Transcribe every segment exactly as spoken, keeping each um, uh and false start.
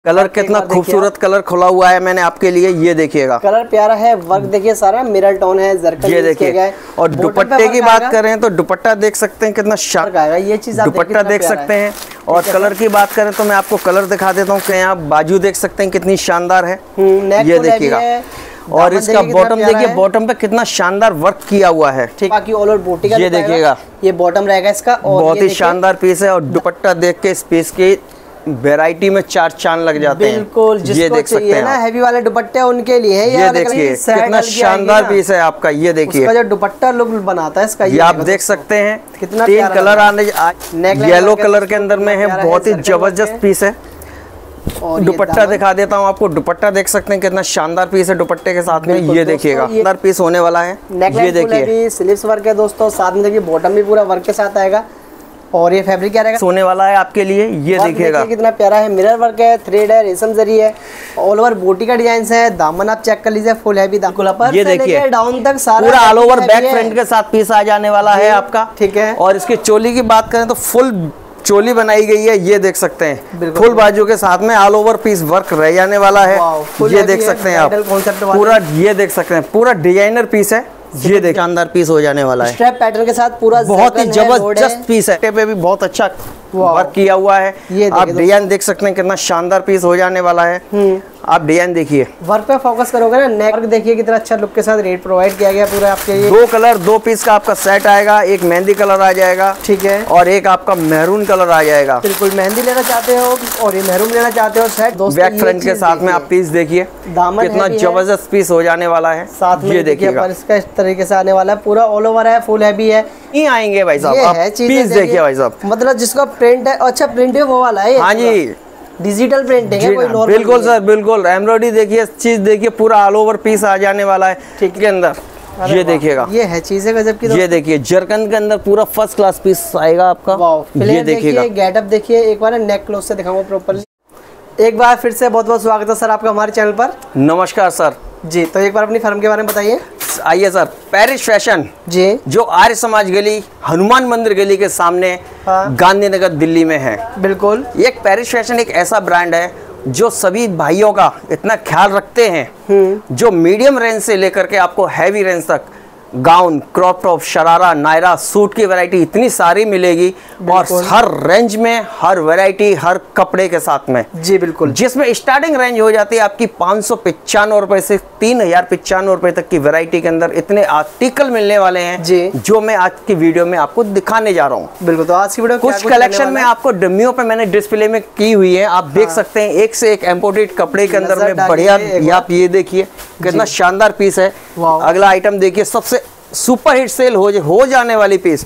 Colour कितना खूबसूरत colour खुला हुआ है मैंने आपके लिए, ये देखिएगा कलर प्यारा है। वर्क देखिए सारा मिरर टोन है, जरकन ये देखिए। और दुपट्टे की बात करें तो दुपट्टा देख सकते हैं कितना शानदार आएगा, ये चीज दुपट्टा देख सकते हैं। और कलर की बात करें तो मैं आपको कलर दिखा देता हूँ कि यहाँ बाजू देख सकते हैं कितनी शानदार है, ये देखिएगा। और इसका बॉटम देखिए, बॉटम पे कितना शानदार वर्क किया हुआ है, ठीक। बाकी ऑल ओवर बूटी का ये देखिएगा, ये बॉटम रहेगा इसका। और बहुत ही शानदार पीस है। और दुपट्टा देख के इस पीस की वैरायटी में चार चांद लग जाते हैं। बिल्कुल, ये देख सकते हैं ना हैवी वाले दुपट्टे उनके लिए है। ये देखिए कितना शानदार पीस है आपका, ये देखिए जो दुपट्टा लुक बनाता है इसका, ये आप देख सकते हैं। कितना तीन कलर आने, येलो कलर के अंदर में है, बहुत ही जबरदस्त पीस है। और दुपट्टा दिखा देता हूँ आपको, दुपट्टा देख सकते हैं कितना शानदार पीस है दुपट्टे के साथ में, ये देखिएगा शानदार पीस होने वाला है। ये देखिए स्लीव्स वर्क है दोस्तों, साथ में देखिए बॉटम भी पूरा वर्क के साथ आएगा। और ये फैब्रिक क्या रहेगा, सोने वाला है आपके लिए, ये देखिएगा कितना प्यारा है। मिरर वर्क है, थ्रेड है, रेशम जरी है, ऑल ओवर बूटी का डिजाइन है। दामन आप चेक कर लीजिए, फुल हैवी दामन, ये देखिए डाउन तक सारा पूरा ऑल ओवर बैक फ्रंट के साथ पीस आ जाने वाला है आपका, ठीक है। और इसकी चोली की बात करें तो फुल चोली बनाई गई है, ये देख सकते हैं फुल बाजू के साथ में ऑल ओवर पीस वर्क रह जाने वाला है, ये देख सकते हैं आप पूरा, ये देख सकते हैं पूरा डिजाइनर पीस है, ये देख शानदार पीस हो जाने वाला है। स्ट्रैप पैटर्न के साथ पूरा बहुत ही जबरदस्त पीस है, पे भी बहुत अच्छा वर्क किया हुआ है। ये आप डिजाइन देख सकते हैं कितना शानदार पीस हो जाने वाला है। आप डिजाइन देखिए, वर्क पे फोकस करोगे ना, नेक वर्क देखिए कितना अच्छा लुक के साथ रेट प्रोवाइड किया गया पूरा आपके लिए। दो कलर दो पीस का आपका सेट आएगा, एक मेहंदी कलर आ जाएगा, ठीक है, और एक आपका मैरून कलर आ जाएगा। बिल्कुल मेहंदी लेना चाहते हो और ये मैरून लेना चाहते हो सेट, बैक फ्रंट के साथ में आप पीस देखिए कितना जबरदस्त पीस हो जाने वाला है। साथ में ये देखिए इसका इस तरीके से आने वाला है, पूरा ऑल ओवर है, फुल हैवी है। नहीं आएंगे भाई साहब, आप पीस देखिए भाई साहब, मतलब जिसका प्रिंट है अच्छा प्रिंट है वो वाला है। हाँ जी, डिजिटल प्रिंटिंग है, कोई नॉर्मल बिल्कुल सर बिल्कुल। एम्ब्रॉयडरी देखिए, चीज देखिए पूरा ऑल ओवर पीस आ जाने वाला है, ठीक के अंदर ये देखिएगा, ये है चीज है गजब की। ये देखिए जरकन के अंदर पूरा फर्स्ट क्लास पीस आएगा आपका, ये देखिएगा। गेटअप देखिए एक बार, नेक क्लोज से दिखाऊंगा प्रॉपर्ली। एक बार फिर से बहुत बहुत स्वागत है सर आपका हमारे चैनल पर। नमस्कार सर जी, तो एक बार अपनी फर्म के बारे में बताइए। आइए सर, पेरिस फैशन जी, जो आर्य समाज गली, हनुमान मंदिर गली के सामने, हाँ, गांधीनगर दिल्ली में है। बिल्कुल, एक पेरिस फैशन एक ऐसा ब्रांड है जो सभी भाइयों का इतना ख्याल रखते हैं, जो मीडियम रेंज से लेकर के आपको हैवी रेंज तक gown, crop top, sharara, Naira, suit की वैरायटी इतनी सारी मिलेगी, और हर रेंज में हर वैरायटी हर कपड़े के साथ में। जी बिल्कुल, जिसमें स्टार्टिंग रेंज हो जाती है आपकी पाँच सौ पचानवे रुपए से तीन हजार पचानवे रुपए तक की वैरायटी के अंदर इतने आर्टिकल मिलने वाले हैं जी, जो मैं आज की वीडियो में आपको दिखाने जा रहा हूँ। बिल्कुल, तो आज की वीडियो कुछ कलेक्शन में आपको डमियों पे मैंने डिस्प्ले में की हुई है, आप देख सकते हैं एक से एक इम्पोर्टेड कपड़े के अंदर में बढ़िया। आप ये देखिए कितना शानदार पीस है। अगला आइटम देखिए, सबसे सुपर हिट सेल हो, हो जाने वाली पीस।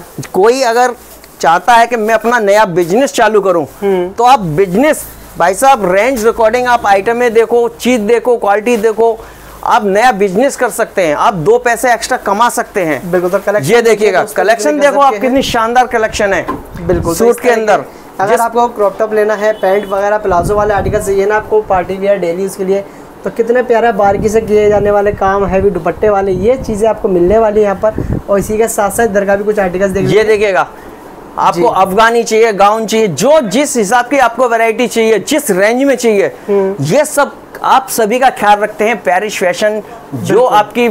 कोई अगर चाहता है कि मैं अपना नया बिजनेस चालू करूं, तो आप बिजनेस भाई साहब रेंज रिकॉर्डिंग, आप आइटमें देखो, चीज देखो, क्वालिटी देखो, आप नया बिजनेस कर सकते हैं, आप दो पैसे एक्स्ट्रा कमा सकते हैं। बिल्कुल, तो कलेक्शन ये देखिएगा, कलेक्शन देखो आप कितनी शानदार कलेक्शन है। बिल्कुल, सूट के अंदर अगर आपको क्रॉप टॉप लेना है, पैंट वगैरह प्लाजो वाले आर्टिकल चाहिए ना आपको पार्टी वियर डेली उसके लिए, तो कितने प्यारा बारीकी से किए जाने वाले काम, हैवी दुपट्टे वाले, ये चीज़ें आपको मिलने वाली है यहाँ पर। और इसी के साथ साथ इधर का भी कुछ आर्टिकल्स देख, ये देखिएगा आपको अफगानी चाहिए, गाउन चाहिए, जो जिस हिसाब की आपको वैरायटी चाहिए, जिस रेंज में चाहिए, ये सब आप सभी का ख्याल रखते हैं पेरिस फैशन, जो आपकी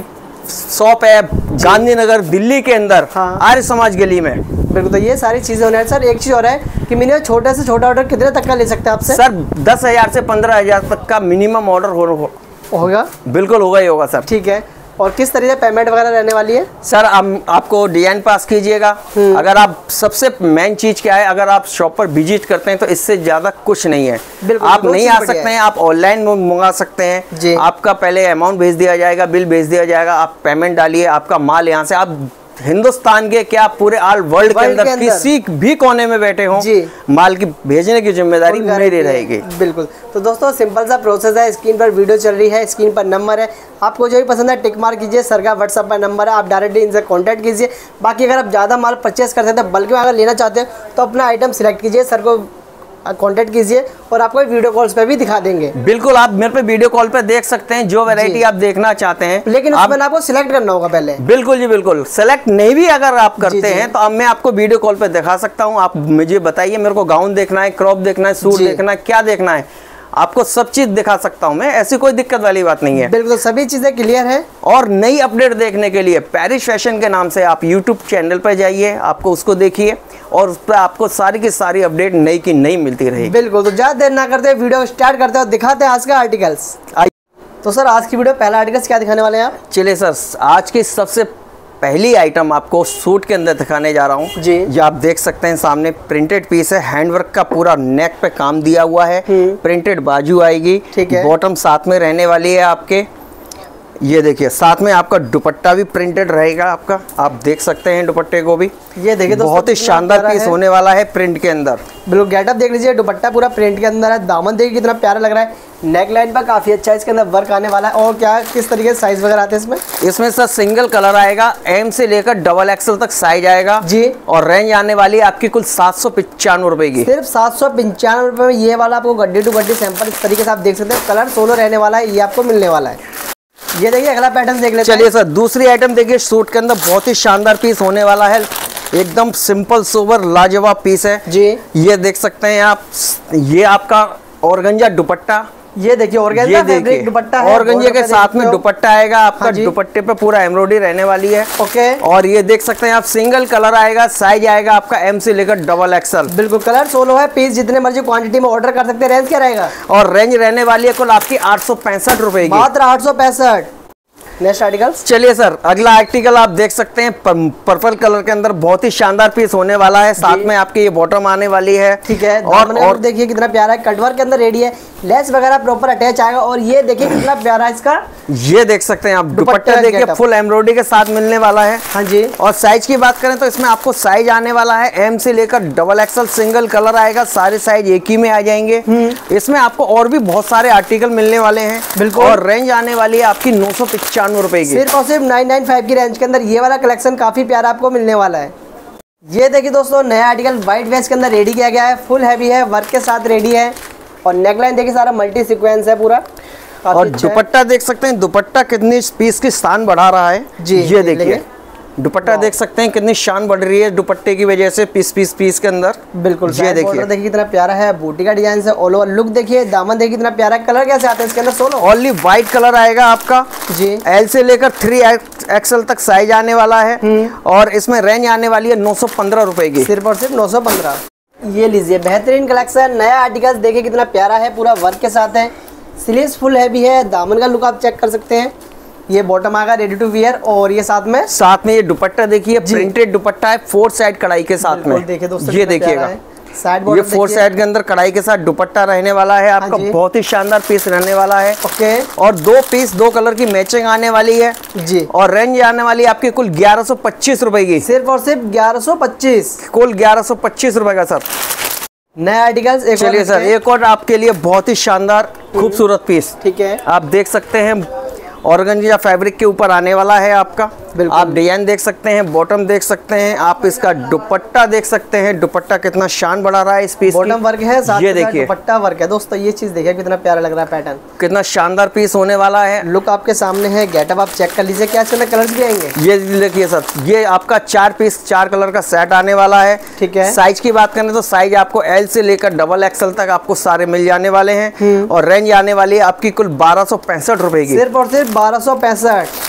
शॉप है गांधीनगर दिल्ली के अंदर, हाँ, आर्य समाज गली में। बिल्कुल, तो ये सारी चीजें होने हैं। सर एक चीज और है कि मिनिमम छोटे से छोटा ऑर्डर कितने तक का ले सकते हैं आपसे? सर दस हजार से पंद्रह हजार तक का मिनिमम ऑर्डर हो, हो, होगा। बिल्कुल होगा ही होगा सर। ठीक है, और किस तरीके से पेमेंट वगैरह रहने वाली है? सर आप, आपको डिजाइन पास कीजिएगा। अगर आप, सबसे मेन चीज क्या है, अगर आप शॉप पर विजिट करते हैं तो इससे ज्यादा कुछ नहीं है। आप नहीं आ सकते हैं, आप ऑनलाइन मंगा सकते हैं। आपका पहले अमाउंट भेज दिया जाएगा, बिल भेज दिया जाएगा, आप पेमेंट डालिए, आपका माल यहाँ से, आप हिंदुस्तान के क्या पूरे ऑल वर्ल्ड के अंदर किसी भी कोने में बैठे हों, माल की भेजने की जिम्मेदारी मेरी रहेगी। बिल्कुल, तो दोस्तों सिंपल सा प्रोसेस है। स्क्रीन पर वीडियो चल रही है, स्क्रीन पर नंबर है, आपको जो भी पसंद है टिक मार कीजिए। सर का व्हाट्सएप पर नंबर है, आप डायरेक्टली इनसे कांटेक्ट कीजिए। बाकी अगर आप ज़्यादा माल परचेस करते हैं तो बल्कि में अगर लेना चाहते हैं तो अपना आइटम सिलेक्ट कीजिए, सर को कांटेक्ट कीजिए और आपको वीडियो कॉल्स पे भी दिखा देंगे। बिल्कुल, आप मेरे पे वीडियो कॉल पे देख सकते हैं जो वैरायटी आप देखना चाहते हैं, लेकिन उसमें आप, आपको सिलेक्ट करना होगा पहले। बिल्कुल जी बिल्कुल, सेलेक्ट नहीं भी अगर आप करते हैं तो अब मैं आपको वीडियो कॉल पे दिखा सकता हूँ। आप मुझे बताइए, मेरे को गाउन देखना है, क्रॉप देखना है, सूट देखना है, क्या देखना है, आपको सब चीज दिखा सकता हूं मैं, ऐसी कोई दिक्कत वाली बात नहीं है। बिल्कुल सभी चीजें क्लियर है। और नई अपडेट देखने के लिए पेरिस फैशन के नाम से आप यूट्यूब चैनल पर जाइए, आपको उसको देखिए और उस पर आपको सारी की सारी अपडेट नई की नई मिलती रहेगी। बिल्कुल, तो ज्यादा देर ना करते वीडियो स्टार्ट करते हैं और दिखाते हैं आज का आर्टिकल्स। तो सर आज की वीडियो पहला आर्टिकल्स क्या दिखाने वाले हैं आप? चलिए सर, आज की सबसे पहली आइटम आपको सूट के अंदर दिखाने जा रहा हूँ जी। ये आप देख सकते हैं सामने प्रिंटेड पीस है, हैंडवर्क का पूरा नेक पे काम दिया हुआ है, प्रिंटेड बाजू आएगी, ठीक है। बॉटम साथ में रहने वाली है आपके। ये देखिए साथ में आपका दुपट्टा भी प्रिंटेड रहेगा आपका, आप देक सकते हैं दुपट्टे को भी। ये देखिए बहुत ही शानदार पीस होने वाला है प्रिंट के अंदर। बिल्कुल गेटअप देख लीजिए, दुपट्टा पूरा प्रिंट के अंदर है, दामन देखिए कितना प्यारा लग रहा है, नेक लाइन पर काफी अच्छा इसके अंदर वर्क आने वाला है। और क्या किस तरीके से साइज वगैरह आते हैं इसमें? इसमें सर सिंगल कलर आएगा, एम से लेकर डबल एक्सएल तक साइज आएगा जी। और रेंज आने वाली है आपकी कुल सात सौ पिचानवे रुपए की। सिर्फ सात सौ पंचानवे रुपए में ये वाला आपको गड्डी टू गड्डी सैंपल इस तरीके से आप देख सकते हैं, कलर सोलो रहने वाला है, ये आपको मिलने वाला है। ये देखिए अगला पैटर्न देख लेते हैं। चलिए सर दूसरी आइटम देखिए, सूट के अंदर बहुत ही शानदार पीस होने वाला है, एकदम सिंपल सोबर लाजवाब पीस है जी। ये देख सकते हैं आप, ये आपका ऑर्गेंजा दुपट्टा, ये देखिए ऑर्गेन्जा फैब्रिक दुपट्टा है, ऑर्गेंजा के साथ में दुपट्टा आएगा आपका। हाँ दुपट्टे पे पूरा एम्ब्रॉयडरी रहने वाली है। ओके। और ये देख सकते हैं आप सिंगल कलर आएगा, साइज आएगा आपका एम से लेकर डबल एक्सएल। बिल्कुल कलर सोलो है, पीस जितने मर्जी क्वांटिटी में ऑर्डर कर सकते हैं। रेंज क्या रहेगा? और रेंज रहने वाली है कुल आपकी आठ सौ पैंसठ रुपए की, मात्र आठ सौ पैंसठ। Next articles. चलिए सर अगला आर्टिकल आप देख सकते हैं, पर्पल कलर के अंदर बहुत ही शानदार पीस होने वाला है, साथ में आपकी ये बॉटम आने वाली है। ठीक है। और, और देखिए कितना प्यारा है, कटवर्क के अंदर रेडी है, लेस वगैरह प्रॉपर अटैच आएगा। और ये देखिए कितना प्यारा है इसका, ये देख सकते हैं आप दुपट्टा देखिए फुल एम्ब्रॉयडरी के साथ मिलने वाला है। हाँ जी। और साइज की बात करें तो इसमें आपको साइज आने वाला है एम से लेकर डबल एक्सएल, सिंगल कलर आएगा, सारे साइज एक ही में आ जाएंगे। इसमें आपको और भी बहुत सारे आर्टिकल मिलने वाले हैं। बिल्कुल। और रेंज आने वाली है आपकी नौ सौ पिचानवे रुपए की, सिर्फ और सिर्फ नाइन नाइन फाइव की रेंज के अंदर ये वाला कलेक्शन काफी प्यारा आपको मिलने वाला है। ये देखिए दोस्तों नया आर्टिकल व्हाइट वेस्ट के अंदर रेडी किया गया है, फुल हैवी है, वर्क के साथ रेडी है। और नेकलाइन देखिए सारा मल्टी सीक्वेंस है पूरा। और दुपट्टा देख सकते हैं, दुपट्टा कितनी पीस की शान बढ़ा रहा है जी। ये देखिए दुपट्टा देख सकते हैं कितनी शान बढ़ रही है दुपट्टे की वजह से, पीस पीस पीस के अंदर। बिल्कुल। ये देखिए देखिए कितना प्यारा है, बूटी का डिजाइन से ऑल ओवर लुक देखिए, दामन देखिए कितना प्यारा है। कलर कैसे आते हैं इसके अंदर? सोलो ओनली व्हाइट कलर आएगा आपका जी। एल से लेकर थ्री एक्सएल तक साइज आने वाला है। और इसमें रेंज आने वाली है नौ सौ पंद्रह रुपए की, सिर्फ और सिर्फ नौ सौ पंद्रह। ये लीजिए बेहतरीन कलेक्शन, नया आर्टिकल देखिए कितना प्यारा है, पूरा वर्क के साथ है, स्लीव्स फुल हैवी है, दामन का लुक आप चेक कर सकते हैं। ये बॉटम आएगा रेडी टू वियर। और ये साथ में साथ में ये दुपट्टा देखिए प्रिंटेड दुपट्टा है, फोर साइड कढ़ाई के साथ में। देखिए दोस्तों ये देखिएगा ये फोर साइड के अंदर कढ़ाई के साथ दुपट्टा रहने वाला है आपका। हाँ बहुत ही शानदार पीस रहने वाला है। ओके। और दो पीस दो कलर की मैचिंग आने वाली है जी। और रेंज आने वाली है आपकी कुल ग्यारह सौ पच्चीस रुपए की, सिर्फ और सिर्फ ग्यारह सौ पच्चीस, कुल ग्यारह सौ पच्चीस रुपए का सर नया आर्टिकल्स। चलिए सर एक और आपके लिए बहुत ही शानदार खूबसूरत पीस, ठीक है, आप देख सकते हैं ऑर्गेन्जा फैब्रिक के ऊपर आने वाला है आपका। आप डिजाइन देख सकते हैं, बॉटम देख सकते हैं, आप इसका दुपट्टा देख सकते हैं, दुपट्टा कितना शान बढ़ा रहा है इस पीस। बॉटम वर्क है साथ ये देखिए दुपट्टा वर्क है दोस्तों, ये चीज देखिए कितना प्यारा लग रहा है, पैटर्न कितना शानदार पीस होने वाला है। लुक आपके सामने है, गेटअप आप चेक कर लीजिए, क्या इसमें कलर्स भी आएंगे। ये देखिए सर ये आपका चार पीस चार कलर का सेट आने वाला है। ठीक है। साइज की बात करें तो साइज आपको एल से लेकर डबल एक्सएल तक आपको सारे मिल जाने वाले हैं। और रेंज आने वाली है आपकी कुल बारह सौ पैंसठ रुपए की, सिर्फ और सिर्फ बारह सौ पैंसठ।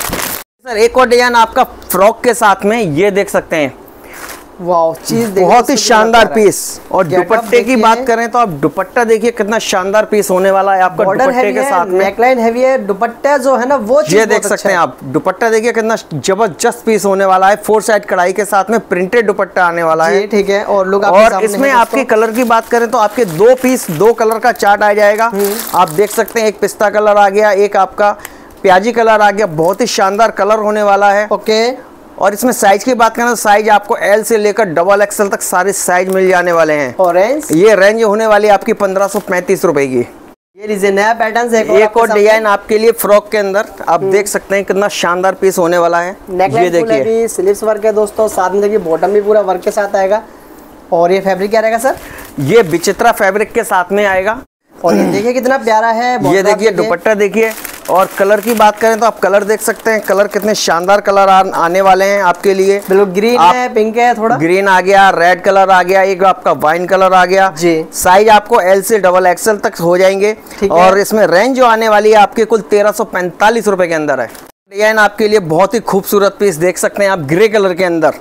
सर एक और डिजाइन आपका फ्रॉक के साथ में, ये देख सकते हैं वाओ चीज बहुत ही शानदार पीस। और दुपट्टे की बात करें तो आप दुपट्टा देखिए कितना शानदार पीस होने वाला है आपका दुपट्टे के साथ में, नेकलाइन हैवी है, दुपट्टा जो है ना वो ये देख सकते हैं आप, दुपट्टा देखिए कितना जबरदस्त पीस होने वाला है, फोर साइड कढ़ाई के साथ में प्रिंटेड दुपट्टा आने वाला है। ठीक है। और लोग और इसमें आपकी कलर की बात करें तो आपके दो पीस दो कलर का चार्ट आ जाएगा। आप देख सकते हैं एक पिस्ता कलर आ गया, एक आपका प्याजी कलर आ गया, बहुत ही शानदार कलर होने वाला है। ओके। और इसमें साइज की बात करें तो साइज आपको एल से लेकर डबल एक्सएल तक सारे साइज मिल जाने वाले हैं। और रेंज ये रेंज होने वाली है आपकी पंद्रह सौ पैंतीस रुपए की। ये लीजिए नया पैटर्न है, एक और डिजाइन आपके लिए फ्रॉक के अंदर, आप देख सकते हैं कितना शानदार पीस होने वाला है। ये देखिए स्लीव्स वर्क है दोस्तों, साथ में देखिए बॉटम भी पूरा वर्क के साथ आएगा। और ये फैब्रिक क्या रहेगा सर? ये विचित्रा फैब्रिक के साथ में आएगा। और ये देखिए कितना प्यारा है, ये देखिए दुपट्टा देखिए और कलर की बात करें तो आप कलर देख सकते हैं, कलर कितने शानदार कलर आ, आने वाले हैं आपके लिए। बिल्कुल ग्रीन है, पिंक है, थोड़ा ग्रीन आ गया, रेड कलर आ गया, एक आपका वाइन कलर आ गया जी। साइज आपको एल से डबल एक्सएल तक हो जाएंगे। और इसमें रेंज जो आने वाली है आपके कुल तेरह सौ पैंतालीस रुपए के अंदर है। डिजाइन आपके लिए बहुत ही खूबसूरत पीस देख सकते हैं आप, ग्रे कलर के अंदर।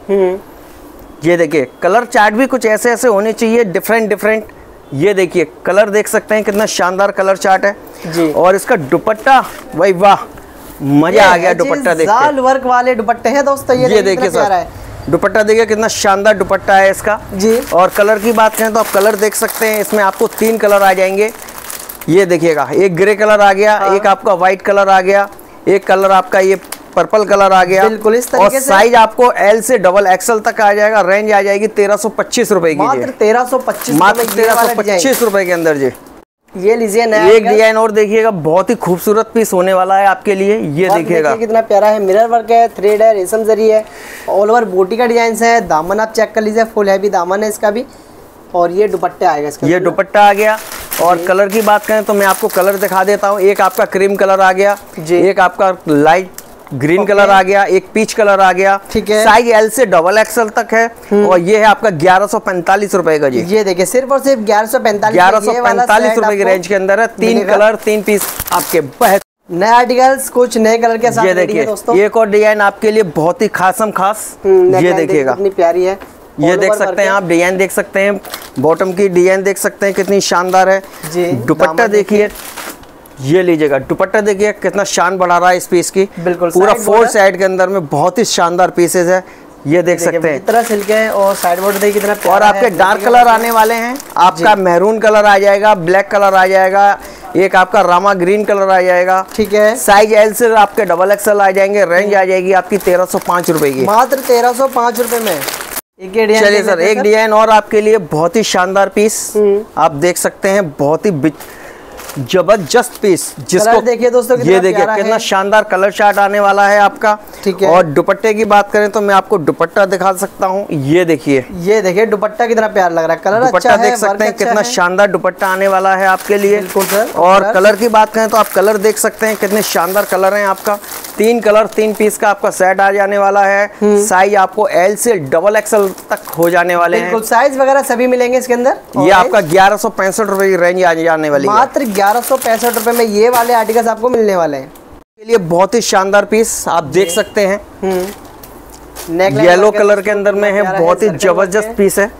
ये देखिए कलर चार्ट भी कुछ ऐसे ऐसे होने चाहिए, डिफरेंट डिफरेंट। ये देखिए कलर देख सकते हैं कितना शानदार कलर चार्ट है जी। और इसका दुपट्टा भाई वाह, मजा आ गया दुपट्टा देख के। जाल वर्क वाले दुपट्टे हैं दोस्तों, ये, ये देखिए सर, दुपट्टा देखिए कितना शानदार दुपट्टा है इसका जी। और कलर की बात करें तो आप कलर देख सकते हैं, इसमें आपको तीन कलर आ जाएंगे। ये देखिएगा, एक ग्रे कलर आ गया, हाँ। एक आपका व्हाइट कलर आ गया, एक कलर आपका ये पर्पल कलर आ गया। बिल्कुल इस तरीके और साइज आपको एल से डबल एक्सएल तक आ जाएगा। रेंज आ जाएगी तेरह सौ पच्चीस रुपए की, मात्र तेरह सौ पच्चीस मात्र तेरह सौ पच्चीस रुपए के अंदर जी। ये लीजिए नया एक डिजाइन और देखिएगा, बहुत ही खूबसूरत पीस होने वाला है आपके लिए। ये देखिएगा कितना प्यारा है, मिरर वर्क है, थ्रेड है, रेशम जरी है, ऑल ओवर बूटी का डिजाइन है। दामन आप चेक कर लीजिए, फुल हैवी दामन है इसका भी। और ये दुपट्टा आएगा इसका, ये दुपट्टा आ गया। और कलर की बात करें तो मैं आपको कलर दिखा देता हूँ। एक आपका क्रीम कलर आ गया जी, एक आपका लाइट ग्रीन कलर आ गया, एक पीच कलर आ गया। ठीक है, साइज एल से डबल एक्सएल तक है। और ये है आपका ग्यारह सौ पैंतालीस रुपए का जी। ये देखिए सिर्फ और सिर्फ ग्यारह सौ पैंतालीस ग्यारह सौ पैंतालीस रुपए की रेंज के अंदर है। तीन कलर तीन पीस आपके बेहतर नए आर्टिकल्स, कुछ नए कलर के साथ। ये देखिए दोस्तों, एक और डिजाइन आपके लिए बहुत ही खासम खास। ये देखिएगा कितनी प्यारी है, ये देख सकते हैं आप, डिजाइन देख सकते हैं, बॉटम की डिजाइन देख सकते हैं कितनी शानदार है जी। दुपट्टा देखिए, ये लीजिएगा दुपट्टा देखिए कितना शान बढ़ा रहा है इस पीस की। बिल्कुल पूरा फोर साइड के अंदर में बहुत ही शानदार पीसेस है। ये देख सकते हैं कितना सिल्क है और साइड बॉर्डर देखिए कितना प्यारा और आपके डार्क कलर आने वाले हैं। आपका मैरून कलर आ जाएगा, ब्लैक कलर आ जाएगा, एक आपका रामा ग्रीन कलर आ जाएगा। ठीक है, साइज एल से आपके डबल एक्सएल आ जाएंगे। रेंज आ जाएगी आपकी तेरह सौ पाँच रुपए की, मात्र तेरह सौ पाँच रुपए में। चलिए सर, एक डिजाइन और आपके लिए बहुत ही शानदार पीस आप देख सकते हैं, बहुत ही जबरदस्त पीस। जिसको देखिए दोस्तों, ये देखिए कितना शानदार कलर चार्ट आने वाला है आपका। ठीक है, और दुपट्टे की बात करें तो मैं आपको दुपट्टा दिखा सकता हूँ। ये देखिए, ये देखिए दुपट्टा कितना प्यारा लग रहा है, कलर दुपट्टा देख सकते हैं कितना शानदार दुपट्टा आने वाला है आपके लिए। बिल्कुल सर। और कलर की बात करें तो आप कलर देख सकते हैं कितने शानदार कलर हैं आपका। तीन कलर तीन पीस का आपका सेट आ जाने वाला है। साइज आपको एल से डबल एक्सएल तक हो जाने वाले हैं। साइज वगैरह सभी मिलेंगे इसके अंदर। ये आपका ग्यारह सौ पैंसठ रुपए की रेंज आ जाने वाली है। मात्र ग्यारह सौ पैंसठ रुपए में ये वाले आर्टिकल्स आपको मिलने वाले हैं। के लिए बहुत ही शानदार पीस आप देख सकते हैं, येलो कलर के अंदर में है, बहुत ही जबरदस्त पीस है।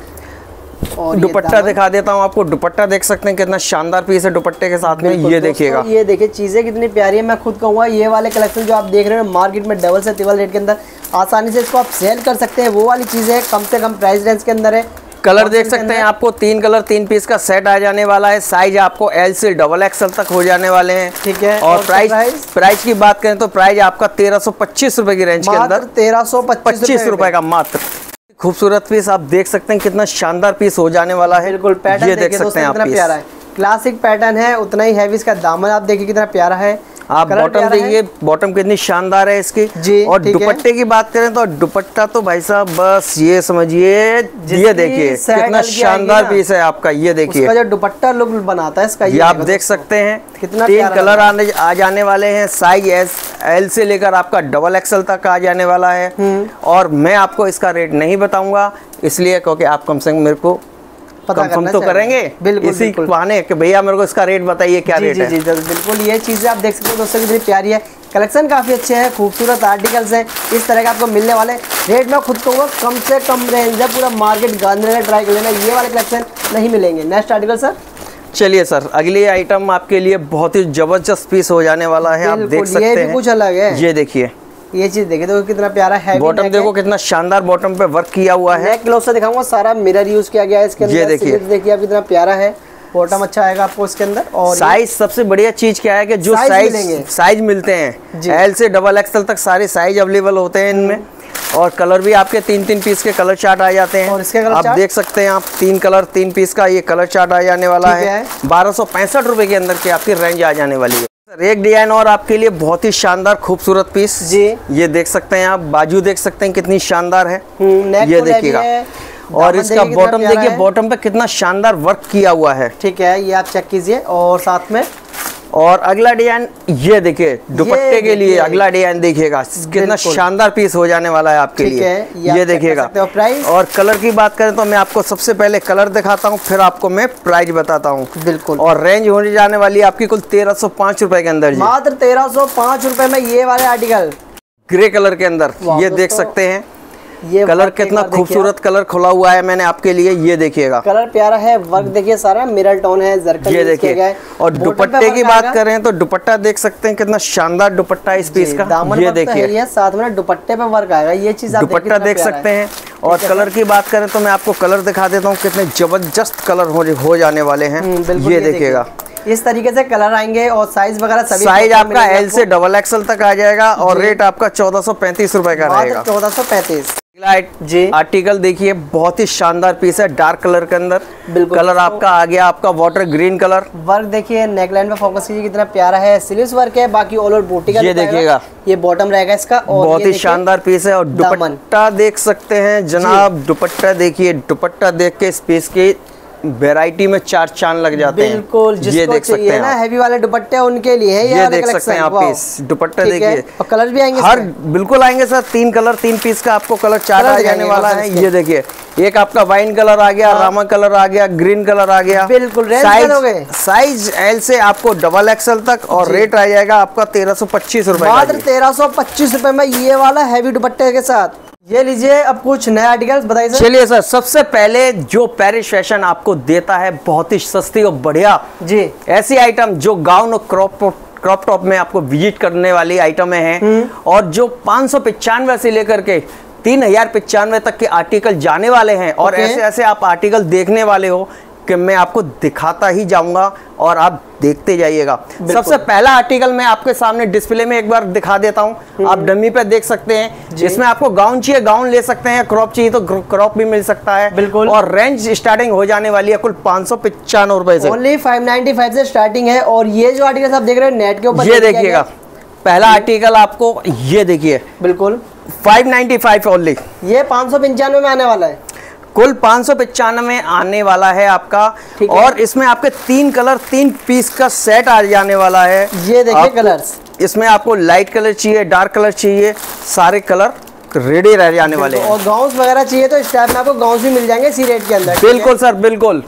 दुपट्टा दिखा देता हूँ आपको, दुपट्टा देख सकते हैं कितना शानदार पीस है दुपट्टे के साथ में। ये देखिएगा, ये देखिए चीजें कितनी प्यारी है। मैं खुद कहूँगा ये वाले कलेक्शन जो आप देख रहे हैं मार्केट में डबल से ट्रिपल रेट के अंदर आसानी से इसको आप सेल कर सकते हैं। वो वाली चीजें कम से कम प्राइस रेंज के अंदर है। कलर देख सकते हैं, आपको तीन कलर तीन पीस का सेट आ जाने वाला है। साइज आपको एल से डबल एक्सएल तक हो जाने वाले हैं। ठीक है, और प्राइस प्राइस की बात करें तो प्राइस आपका तेरह सौ पच्चीस रुपए की रेंज के अंदर, तेरह सौ पच्चीस रुपए का मात्र। खूबसूरत पीस आप देख सकते हैं, कितना शानदार पीस हो जाने वाला है। बिल्कुल, पैटर्न ये देख सकते हैं आप, कितना प्यारा है, क्लासिक पैटर्न है, उतना ही हैवी इसका दामन आप देखिए कितना प्यारा है। आप बॉटम देखिए, बॉटम कितनी शानदार है इसकी जी। और दुपट्टे की बात करें तो दुपट्टा तो भाई साहब बस ये समझिए, ये देखिए कितना शानदार पीस है आपका। ये देखिए जो दुपट्टा लुक बनाता है इसका, ये आप देख सकते हैं कितना तीन कलर आने आ जाने वाले हैं। साइज एस एल से लेकर आपका डबल एक्सएल तक आ जाने वाला है। और मैं आपको इसका रेट नहीं बताऊंगा इसलिए क्योंकि आप कम से कम मेरे को कंफर्म तो करेंगे इसी बहाने कि भैया मेरे को इसका रेट बताइए क्या रेट है। जी जी बिल्कुल, ये चीजें आप देख सकते हो दोस्तों कितनी प्यारी है। कलेक्शन काफी अच्छे हैं, खूबसूरत आर्टिकल्स हैं, इस तरह का आपको मिलने वाले। रेट में खुद कहूँगा कम से कम रेंज है, पूरा मार्केट गांधीनगर ट्राई कर लेना, ये वाले कलेक्शन नहीं मिलेंगे। Next article sir. चलिए सर, अगली आइटम आपके लिए बहुत ही जबरदस्त पीस हो जाने वाला है। आप देख सकते हैं, ये भी कुछ अलग है। ये देखिए, ये चीज देखिए तो कितना प्यारा है। बॉटम देखो कितना शानदार बॉटम पे वर्क किया हुआ है। नेक क्लोज से दिखाऊंगा, सारा मिरर यूज किया गया है इसके अंदर। ये देखिए, देखिए आप कितना प्यारा है, बॉटम अच्छा आएगा आपको इसके अंदर। और साइज सबसे बढ़िया चीज क्या है कि जो साइज साइज मिलते हैं एल से डबल एक्सएल तक सारे साइज अवेलेबल होते हैं इनमें। और कलर भी आपके तीन तीन पीस के कलर चार्ट आ जाते हैं। और इसके कलर आप चार्ट? देख सकते हैं आप तीन कलर तीन पीस का ये कलर चार्ट आ जाने वाला है। बारह सौ पैंसठ रुपए के अंदर की आपकी रेंज आ जाने वाली है। एक डिजाइन और आपके लिए बहुत ही शानदार खूबसूरत पीस जी, ये देख सकते हैं आप, बाजू देख सकते हैं कितनी शानदार है। ये देखिएगा, और इसका बॉटम देखिए, बॉटम पे कितना शानदार वर्क किया हुआ है। ठीक है, ये आप चेक कीजिए। और साथ में और अगला डिजाइन ये देखिए दुपट्टे के लिए अगला डिजाइन देखिएगा, कितना शानदार पीस हो जाने वाला है आपके लिए। ये, ये देखिएगा। और कलर की बात करें तो मैं आपको सबसे पहले कलर दिखाता हूँ, फिर आपको मैं प्राइस बताता हूँ। बिल्कुल। और रेंज होने जाने वाली है आपकी कुल तेरह सौ पाँच रुपए के अंदर, मात्र तेरह सौ पाँच रुपए में ये वाले आर्टिकल ग्रे कलर के अंदर, ये देख सकते हैं। ये कलर कितना खूबसूरत कलर खुला हुआ है मैंने आपके लिए, ये देखिएगा। कलर प्यारा है, वर्क देखिए सारा मिरर टोन है, जरकन ये देखिए। और दुपट्टे की बात करें तो दुपट्टा देख सकते हैं, कितना शानदार दुपट्टा है इस पीस का। दामन ये देखिए, ये साथ में दुपट्टे पे वर्क आएगा, ये चीज आप दुपट्टा देख सकते हैं। और कलर की बात करें तो मैं आपको कलर दिखा देता हूँ, कितने जबरदस्त कलर हो जाने वाले हैं। ये देखिएगा, इस तरीके से कलर आएंगे। और साइज वगैरह सभी साइज आपका एल से डबल एक्सएल तक आ जाएगा। और रेट आपका चौदह सौ पैंतीस रुपए का रहेगा, चौदह सौ पैंतीस। जी आर्टिकल देखिए, बहुत ही शानदार पीस है, डार्क कलर के अंदर। कलर आपका आ गया आपका वाटर ग्रीन कलर। वर्क देखिए, नेकलाइन पे फोकस कीजिए कितना प्यारा है, स्लीव्स वर्क है, बाकी ऑल ओवर बूटी का ये देखिएगा, ये बॉटम रहेगा इसका। और बहुत ही शानदार पीस है। और दुपट्टा देख सकते हैं जनाब, दुपट्टा देखिए, दुपट्टा देख के इस पीस की वैरायटी में चार चांद लग जाते हैं। बिल्कुल, ये देख सकते हैं ना, हैवी वाले दुपट्टे उनके लिए है। ये देख सकते हैं आप पीस, दुपट्टा देखिए। और कलर भी आएंगे हर बिल्कुल आएंगे सर, तीन कलर तीन पीस का आपको कलर चार आ जाने वाला है। ये देखिए, एक आपका वाइन कलर आ गया, रामा कलर आ गया, ग्रीन कलर आ गया। बिल्कुल। साइज साइज एल से आपको डबल एक्सएल तक। और रेट आ जाएगा आपका तेरह सौ पच्चीस रुपए, मात्र तेरह सौ पच्चीस रुपए में ये वाला हैवी दुपट्टे के साथ। ये लीजिए, अब कुछ नए आर्टिकल्स बताइए सर। चलिए सर, सबसे पहले जो पेरिस फैशन आपको देता है बहुत ही सस्ती और बढ़िया जी ऐसी आइटम जो गाउन और क्रॉप क्रॉप टॉप में आपको विजिट करने वाली आइटमें हैं, और जो पाँच सौ पचानवे से लेकर के तीन हजार पचानवे तक के आर्टिकल जाने वाले हैं। और ऐसे ऐसे आप आर्टिकल देखने वाले हो कि मैं आपको दिखाता ही जाऊंगा और आप देखते जाइएगा। सबसे पहला आर्टिकल मैं आपके सामने डिस्प्ले में एक बार दिखा देता हूं, आप डमी पे देख सकते हैं। जिसमें आपको गाउन चाहिए गाउन ले सकते हैं, क्रॉप चाहिए तो क्रॉप भी मिल सकता है। बिल्कुल। और रेंज स्टार्टिंग हो जाने वाली है कुल पाँच सौ पचानवे रुपए से, ओनली फाइव नाइन्टी फाइव से स्टार्टिंग है। और ये जो आर्टिकल आप देख रहे हैं नेट के ऊपर, ये देखिएगा पहला आर्टिकल आपको, ये देखिए बिल्कुल फाइव नाइन्टी फाइव ओनली, ये पाँच सौ पंचानवे में आने वाला है। कुल पाँच सौ पचानवे में आने वाला है आपका। और इसमें आपके तीन कलर तीन पीस का सेट आ जाने वाला है। ये देखिए कलर्स, इसमें आपको लाइट कलर चाहिए, डार्क कलर चाहिए, सारे कलर रेडी रह जाने वाले हैं। और गाउन्स वगैरह चाहिए तो इस टाइप में आपको गाउन्स भी मिल जाएंगे इसी रेट के अंदर। बिल्कुल सर, बिल्कुल।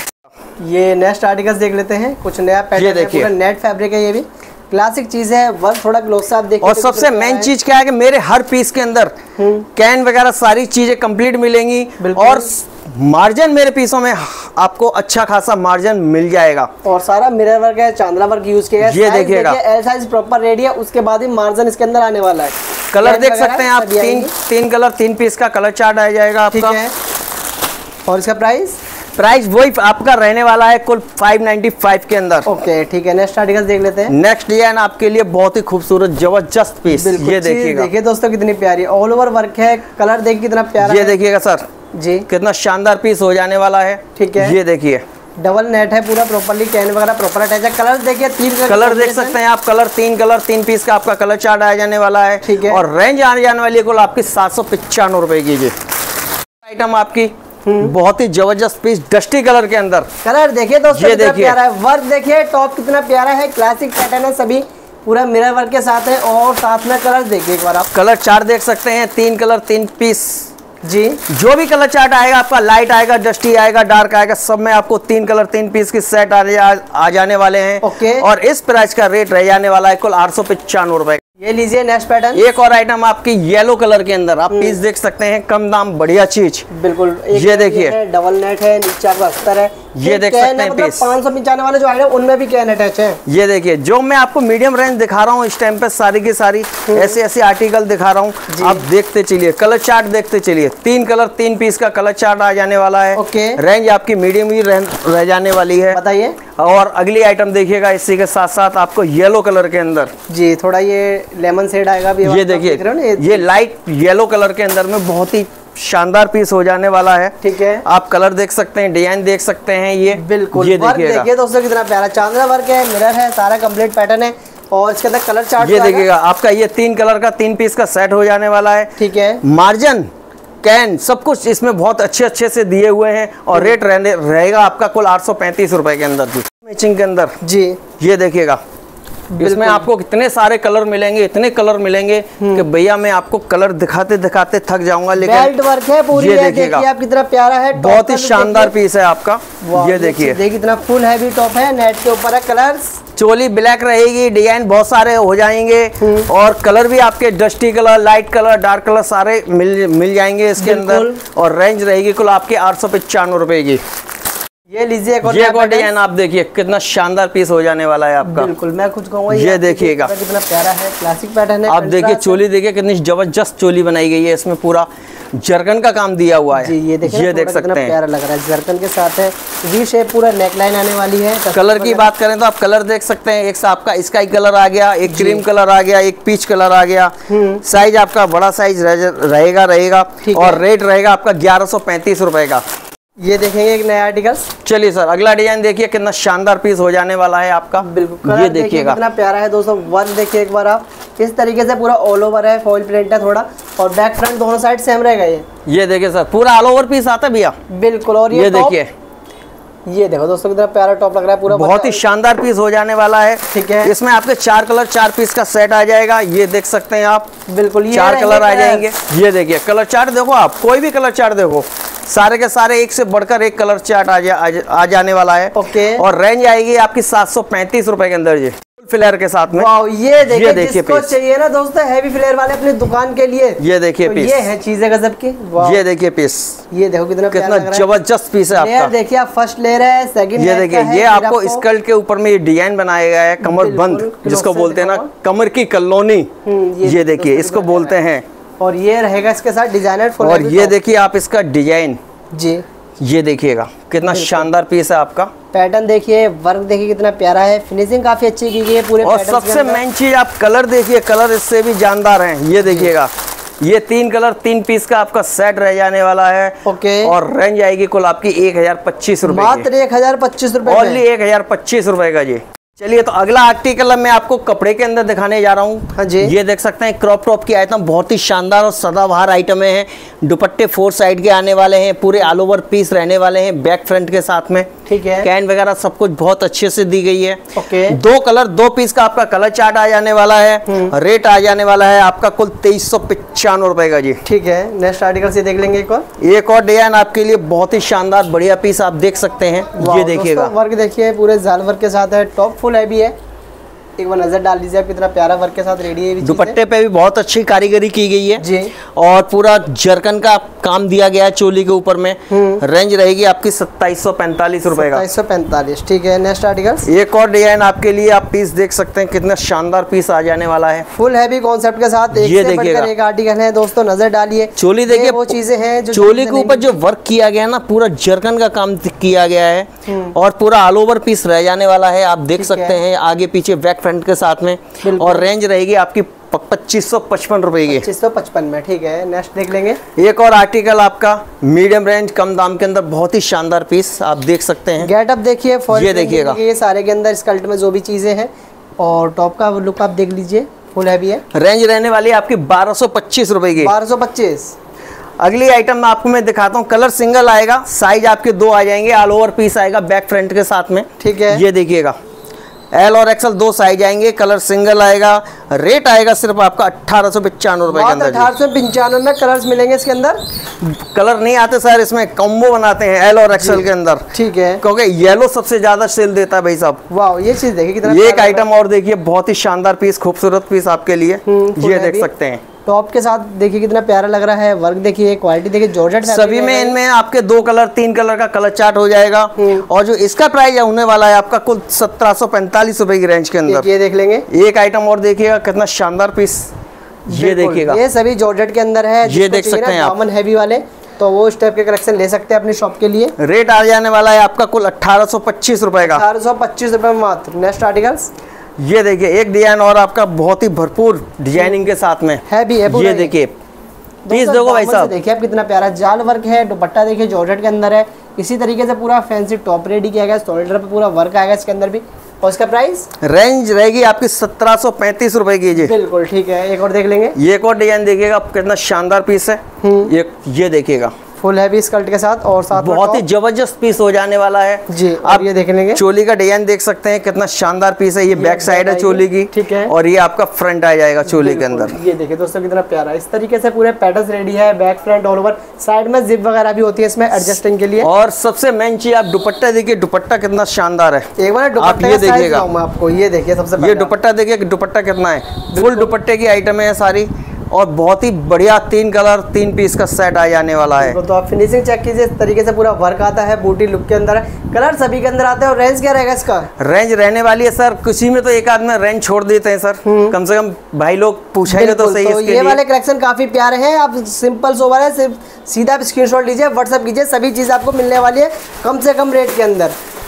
ये नेक्स्ट आर्टिकल्स देख लेते हैं, कुछ नया पैटर्न है, पूरा नेट फैब्रिक है, ये भी क्लासिक चीज है। वर्क थोड़ा क्लोज से आप देखिए। और सबसे मेन चीज क्या है कि मेरे हर पीस के अंदर कैन वगैरह सारी चीजें कंप्लीट मिलेंगी। और मार्जिन मेरे पीसों में आपको अच्छा खासा मार्जिन मिल जाएगा। और सारा मिरर वर्क है, चांदला वर्क यूज किया है। ये देखिएगा, एल साइज प्रॉपर रेडी है, उसके बाद ही मार्जिन इसके अंदर आने वाला है। कलर देख सकते हैं आप, तीन तीन कलर तीन पीस का कलर चार्ट आ जाएगा आपका। और इसका प्राइस प्राइस वही आपका रहने वाला है कुल पाँच सौ पचानवे के अंदर। ओके ठीक है, नेक्स्ट आर्टिकल देख लेते हैं। नेक्स्ट डिजाइन आपके लिए बहुत ही खूबसूरत जबरदस्त पीस, ये देखिएगा। देखिए दोस्तों कितनी प्यारी ऑल ओवर वर्क है, कलर देखिए कितना प्यारा। ये देखिएगा सर जी, कितना शानदार पीस हो जाने वाला है। ठीक है, ये देखिए डबल नेट है पूरा, प्रॉपर्ली कैन वगैरह प्रॉपर अटैच है। कलर देखिए, तीन कलर देख सकते हैं आप, कलर तीन कलर तीन पीस का आपका कलर चार्ट आ जाने वाला है। ठीक है, और रेंज आने जाने वाली है कुल आपकी सात सौ पचानवे रुपए की। जी आइटम आपकी बहुत ही जबरदस्त पीस डस्टी कलर के अंदर। कलर देखिए दोस्तों ये देखिए, प्यारा है, वर्क देखिए, टॉप कितना प्यारा है, क्लासिक पैटर्न है, सभी पूरा मिरर वर्क के साथ है। और साथ में कलर देखिए एक बार आप, कलर चार्ट देख सकते हैं, तीन कलर तीन पीस जी। जो भी कलर चार्ट आएगा आपका, लाइट आएगा, डस्टी आएगा, डार्क आएगा, सब में आपको तीन कलर तीन पीस की सेट आ, आ, आ जाने वाले हैं। ओके। और इस प्राइस का रेट रह जाने वाला है कुल आठ सौ पचानवे रुपए। ये लीजिए नेक्स्ट पैटर्न, एक और आइटम आपकी येलो कलर के अंदर, आप पीस देख सकते हैं, कम दाम बढ़िया चीज। बिल्कुल, ये देखिए डबल नेट है, नीचे आपका अस्तर है। ये देख सकते हैं पीस, पाँच सौ पचानवे वाले जो आइटम उनमें भी कैन अटैच है। ये देखिए, जो मैं आपको मीडियम रेंज दिखा रहा हूँ इस टाइम पे, सारी की सारी ऐसे ऐसे आर्टिकल दिखा रहा हूँ, आप देखते चलिए, कलर चार्ट देखते चलिए। तीन कलर तीन पीस का कलर चार्ट आ जाने वाला है। ओके, रेंज आपकी मीडियम ही रह जाने वाली है। बताइए। और अगली आइटम देखिएगा, इसी के साथ साथ आपको येलो कलर के अंदर जी, थोड़ा ये लेमन शेड आएगा भी। ये देखिए, ये लाइट येलो कलर के अंदर में बहुत ही शानदार पीस हो जाने वाला है। ठीक है, आप कलर देख सकते हैं, डिजाइन देख सकते हैं। ये बिल्कुल, ये देखिए दोस्तों कितना प्यारा चांदला वर्क है, मिरर है, सारा कंप्लीट पैटर्न है। और इसके अंदर कलर चार्ट ये देखिएगा, आपका ये तीन कलर का तीन पीस का सेट हो जाने वाला है। ठीक है, मार्जिन कैन सब कुछ इसमें बहुत अच्छे अच्छे से दिए हुए हैं। और रेट रहने रहेगा आपका कुल आठ सौ पैंतीस रुपए के अंदर जी, मैचिंग के अंदर। जी ये देखिएगा, इसमें आपको कितने सारे कलर मिलेंगे, इतने कलर मिलेंगे कि भैया मैं आपको कलर दिखाते दिखाते थक जाऊंगा। लेकिन बेल्ट वर्क है पूरी, ये देखिएगा आप कितना प्यारा है, बहुत ही शानदार पीस है आपका। ये देखिए देखिए कितना फुल हैवी टॉप है, नेट के ऊपर है। कलर्स चोली ब्लैक रहेगी, डिजाइन बहुत सारे हो जाएंगे और कलर भी आपके dusty colour, light colour, dark colour सारे मिल मिल जाएंगे इसके अंदर। और रेंज रहेगी कुल आपके आठ सौ पचानवे रुपए की। ये लीजिए एक और ये डिजाइन आप देखिए कितना शानदार पीस हो जाने वाला है आपका। बिल्कुल मैं कुछ कहूँगा, ये देखिएगा कितना प्यारा है, क्लासिक पैटर्न है। आप देखिए चोली देखिए कितनी जबरदस्त चोली बनाई गई है, इसमें पूरा जरकन का काम दिया हुआ है। जी ये देखिए, ये देख सकते हैं प्यारा लग रहा है, जरकन के साथ है, वी शेप पूरा नेकलाइन आने वाली है। कलर की बात करें तो आप कलर देख सकते हैं, एक आपका स्काई कलर आ गया, एक क्रीम कलर आ गया, एक पीच कलर आ गया। साइज आपका बड़ा साइज रहेगा रहेगा और रेट रहेगा आपका ग्यारह सौ पैंतीस रुपए का। ये देखेंगे एक नया आर्टिकल। चलिए सर अगला डिजाइन देखिए कितना शानदार पीस हो जाने वाला है आपका। बिल्कुल ये देखिएगा कितना प्यारा है दोस्तों। वन देखिए एक बार आप, इस तरीके से पूरा ऑल ओवर है, फॉइल प्रिंट है थोड़ा, और बैक फ्रंट दोनों साइड सेम रहेगा। ये ये देखिए सर पूरा ऑल ओवर पीस आता है भैया। बिल्कुल। और ये, ये देखिए, ये देखो दोस्तों कितना प्यारा टॉप लग रहा है, पूरा बहुत ही शानदार पीस हो जाने वाला है। ठीक है, इसमें आपके चार कलर चार पीस का सेट आ जाएगा। ये देख सकते हैं आप, बिल्कुल ये चार कलर आ जाएंगे। ये देखिए कलर चार्ट देखो आप, कोई भी कलर चार्ट देखो, सारे के सारे एक से बढ़कर एक कलर चार्ट आ, जा, आ, आ जाने वाला है। ओके। और रेंज आएगी आपकी सात सौ पैंतीस रुपए के अंदर, ये फ्लेयर के साथ में। वाओ, ये देखिए, ये देखिए जिसको चाहिए ना दोस्तों हैवी फ्लेयर वाले अपनी दुकान के लिए, ये देखिए तो पीस, ये है चीजें गजब की। ये देखिए पीस, ये देखो कितना कितना जबरदस्त पीस है आपका। देखिए आप फर्स्ट लेयर है, सेकंड ये देखिए ये आपको स्कर्ट के ऊपर में ये डिजाइन बनाया गया है, कमर बंद जिसको बोलते हैं ना, कमर की कलोनी। ये देखिए इसको बोलते हैं। और ये रहेगा इसके साथ डिजाइनर फुल। और ये देखिए आप इसका डिजाइन, जी ये देखिएगा कितना शानदार पीस है आपका। पैटर्न देखिए, वर्क देखिए कितना प्यारा है, फिनिशिंग काफी अच्छी की गई है पूरे। और सबसे मेन चीज आप कलर देखिए, कलर इससे भी जानदार हैं। ये देखिएगा ये तीन कलर तीन पीस का आपका सेट रह जाने वाला है। ओके। और रेंज आएगी कुल आपकी एक हजार पच्चीस रुपए, मात्र एक हजार पच्चीस रुपए, ओनली एक हजार पच्चीस रुपए का जी। चलिए तो अगला आर्टिकल मैं आपको कपड़े के अंदर दिखाने जा रहा हूँ। हाँ जी। ये देख सकते हैं क्रॉप टॉप की आइटम, बहुत ही शानदार और सदाबहार आइटम है। दुपट्टे फोर साइड के आने वाले हैं, पूरे ऑल ओवर पीस रहने वाले हैं, बैक फ्रंट के साथ में। ठीक है, कैन वगैरह सब कुछ बहुत अच्छे से दी गई है। ओके। दो कलर दो पीस का आपका कलर चार्ट आ जाने वाला है। रेट आ जाने वाला है आपका कुल तेईस सौ पचानवे रुपए का जी। ठीक है, नेक्स्ट आर्टिकल से देख लेंगे एक और। एक और डिजाइन आपके लिए बहुत ही शानदार बढ़िया पीस आप देख सकते हैं। ये देखिएगा वर्क देखिए, पूरे जाल वर्क के साथ है, टॉप फुल हैवी है। एक बार नजर डाल लीजिए आप, कितना प्यारा वर्क के साथ रेडी है। दुपट्टे पे भी बहुत अच्छी कारीगरी की गई है जी। और पूरा जरकन का काम दिया गया है चोली के ऊपर में। रेंज रहेगी आपकी सत्ताईस सौ पैंतालीस रुपए का। सत्ताईस सौ पैंतालीस। ठीक है, नेक्स्ट आर्टिकल। एक और डिजाइन आपके लिए आप पीस देख सकते हैं, कितना शानदार पीस आ जाने वाला है फुल हैवी कॉन्सेप्ट के साथ। एक ये से बढ़कर एक आर्टिकल है दोस्तों, नजर डालिए। चोली देखिए, वो चीजें हैं जो चोली के ऊपर जो वर्क किया गया ना, पूरा जरकन का काम किया गया है और पूरा ऑल ओवर पीस रह जाने वाला है। आप देख सकते हैं आगे पीछे बैक फ्रंट के साथ में। और रेंज रहेगी आपकी पच्चीस सौ पचपन रुपए की। पच्चीस सौ पचपन में। ठीक है, नेक्स्ट देख लेंगे। एक और आर्टिकल आपका मीडियम रेंज कम दाम के अंदर, बहुत ही शानदार पीस आप देख सकते हैं। गेटअप देखिए, ये देखिएगा, ये सारे के अंदर स्कर्ट में जो भी चीजें हैं, और टॉप का लुक आप देख लीजिए, फुल हैवी है। रेंज रहने वाली है आपकी बारह सौ पच्चीस रुपए की। बारह सौ पच्चीस। अगली आइटम आपको मैं दिखाता हूँ, कलर सिंगल आएगा, साइज आपके दो आ जाएंगे, ऑल ओवर पीस आएगा बैक फ्रंट के साथ में। ठीक है, ये देखिएगा एल और एक्सएल दो साइज आएंगे, कलर सिंगल आएगा। रेट आएगा सिर्फ आपका अट्ठारह सौ पचानवे रुपए के अंदर। अठारह सौ पंचानवे में कलर्स मिलेंगे इसके अंदर। कलर नहीं आते सर, इसमें कॉम्बो बनाते हैं एल और एक्सएल के अंदर। ठीक है, क्योंकि येलो सबसे ज्यादा सेल देता है भाई साहब। वाह, ये चीज देखिए कितना। एक आइटम और देखिए, बहुत ही शानदार पीस, खूबसूरत पीस आपके लिए। ये देख सकते हैं, टॉप के साथ देखिए कितना प्यारा लग रहा है। वर्क देखिए, क्वालिटी देखिए, जॉर्जेट सभी में इनमें आपके दो कलर तीन कलर का कलर चार्ट हो जाएगा। और जो इसका प्राइस होने वाला है आपका कुल सत्रह सौ पैंतालीस रुपए की रेंज के अंदर। ये देख लेंगे। एक आइटम और देखिएगा, कितना शानदार पीस। ये देखिएगा, ये सभी जॉर्जेट के अंदर है। ये देख सकते हैं आप, हैवी वाले, तो वो इस टाइप के कलेक्शन ले सकते हैं अपनी शॉप के लिए। रेट आ जाने वाला है आपका कुल अठारह सौ पच्चीस रुपए का। अठारह सौ पच्चीस रुपए मात्र। Next articles. ये देखिए एक डिजाइन और आपका बहुत ही भरपूर डिजाइनिंग के साथ में है भी है। ये देखिए पीस देखो भाई साहब, देखिए आप कितना प्यारा जाल वर्क है। दुपट्टा देखिए जॉर्जेट के अंदर है। इसी तरीके से पूरा फैंसी टॉप रेडी किया गया, शोल्डर पे पूरा वर्क आएगा इसके अंदर भी। और इसका प्राइस रेंज रहेगी आपकी सत्रह सौ पैंतीस रुपए की जी। बिल्कुल ठीक है, एक और देख लेंगे। ये एक और डिजाइन देखिएगा, कितना शानदार पीस है। ये ये देखिएगा फुल हैवी स्कर्ट के साथ और साथ बहुत ही जबरदस्त पीस हो जाने वाला है जी। आप ये देख लेंगे चोली का डिजाइन देख सकते हैं, कितना शानदार पीस है। ये, ये बैक साइड है चोली की, ठीक है, और ये आपका फ्रंट आ जाएगा चोली के अंदर। ये देखिए दोस्तों कितना प्यारा, इस तरीके से पूरे पैटर्न रेडी है, back front all over, side में जिप वगैरह भी होती है इसमें एडजस्टिंग के लिए। और सबसे मेन चीज आप दुपट्टा देखिए, दुपट्टा कितना शानदार है। एक बार आप ये देखिएगा, आपको ये देखिए सबसे ये दुपट्टा देखिए, दुपट्टा कितना है, फुल दुपट्टे की आइटम है सारी, और बहुत ही बढ़िया तीन कलर तीन पीस का सेट आ जाने वाला है। तो आप फिनिशिंग चेक कीजिए, इस तरीके से पूरा वर्क आता है, बूटी लुक के अंदर है, कलर सभी के अंदर आते हैं। और रेंज क्या रहेगा इसका? रेंज रहने वाली है सर, किसी में तो एक आध में रेंज छोड़ देते हैं सर, कम से कम भाई लोग पूछेंगे तो सही। तो ये वाले कलेक्शन काफी प्यारे हैं, आप सिंपल सोवर है, सिर्फ सीधा स्क्रीनशॉट लीजिए, व्हाट्सएप कीजिए, सभी चीज आपको मिलने वाली है कम से कम रेट के अंदर।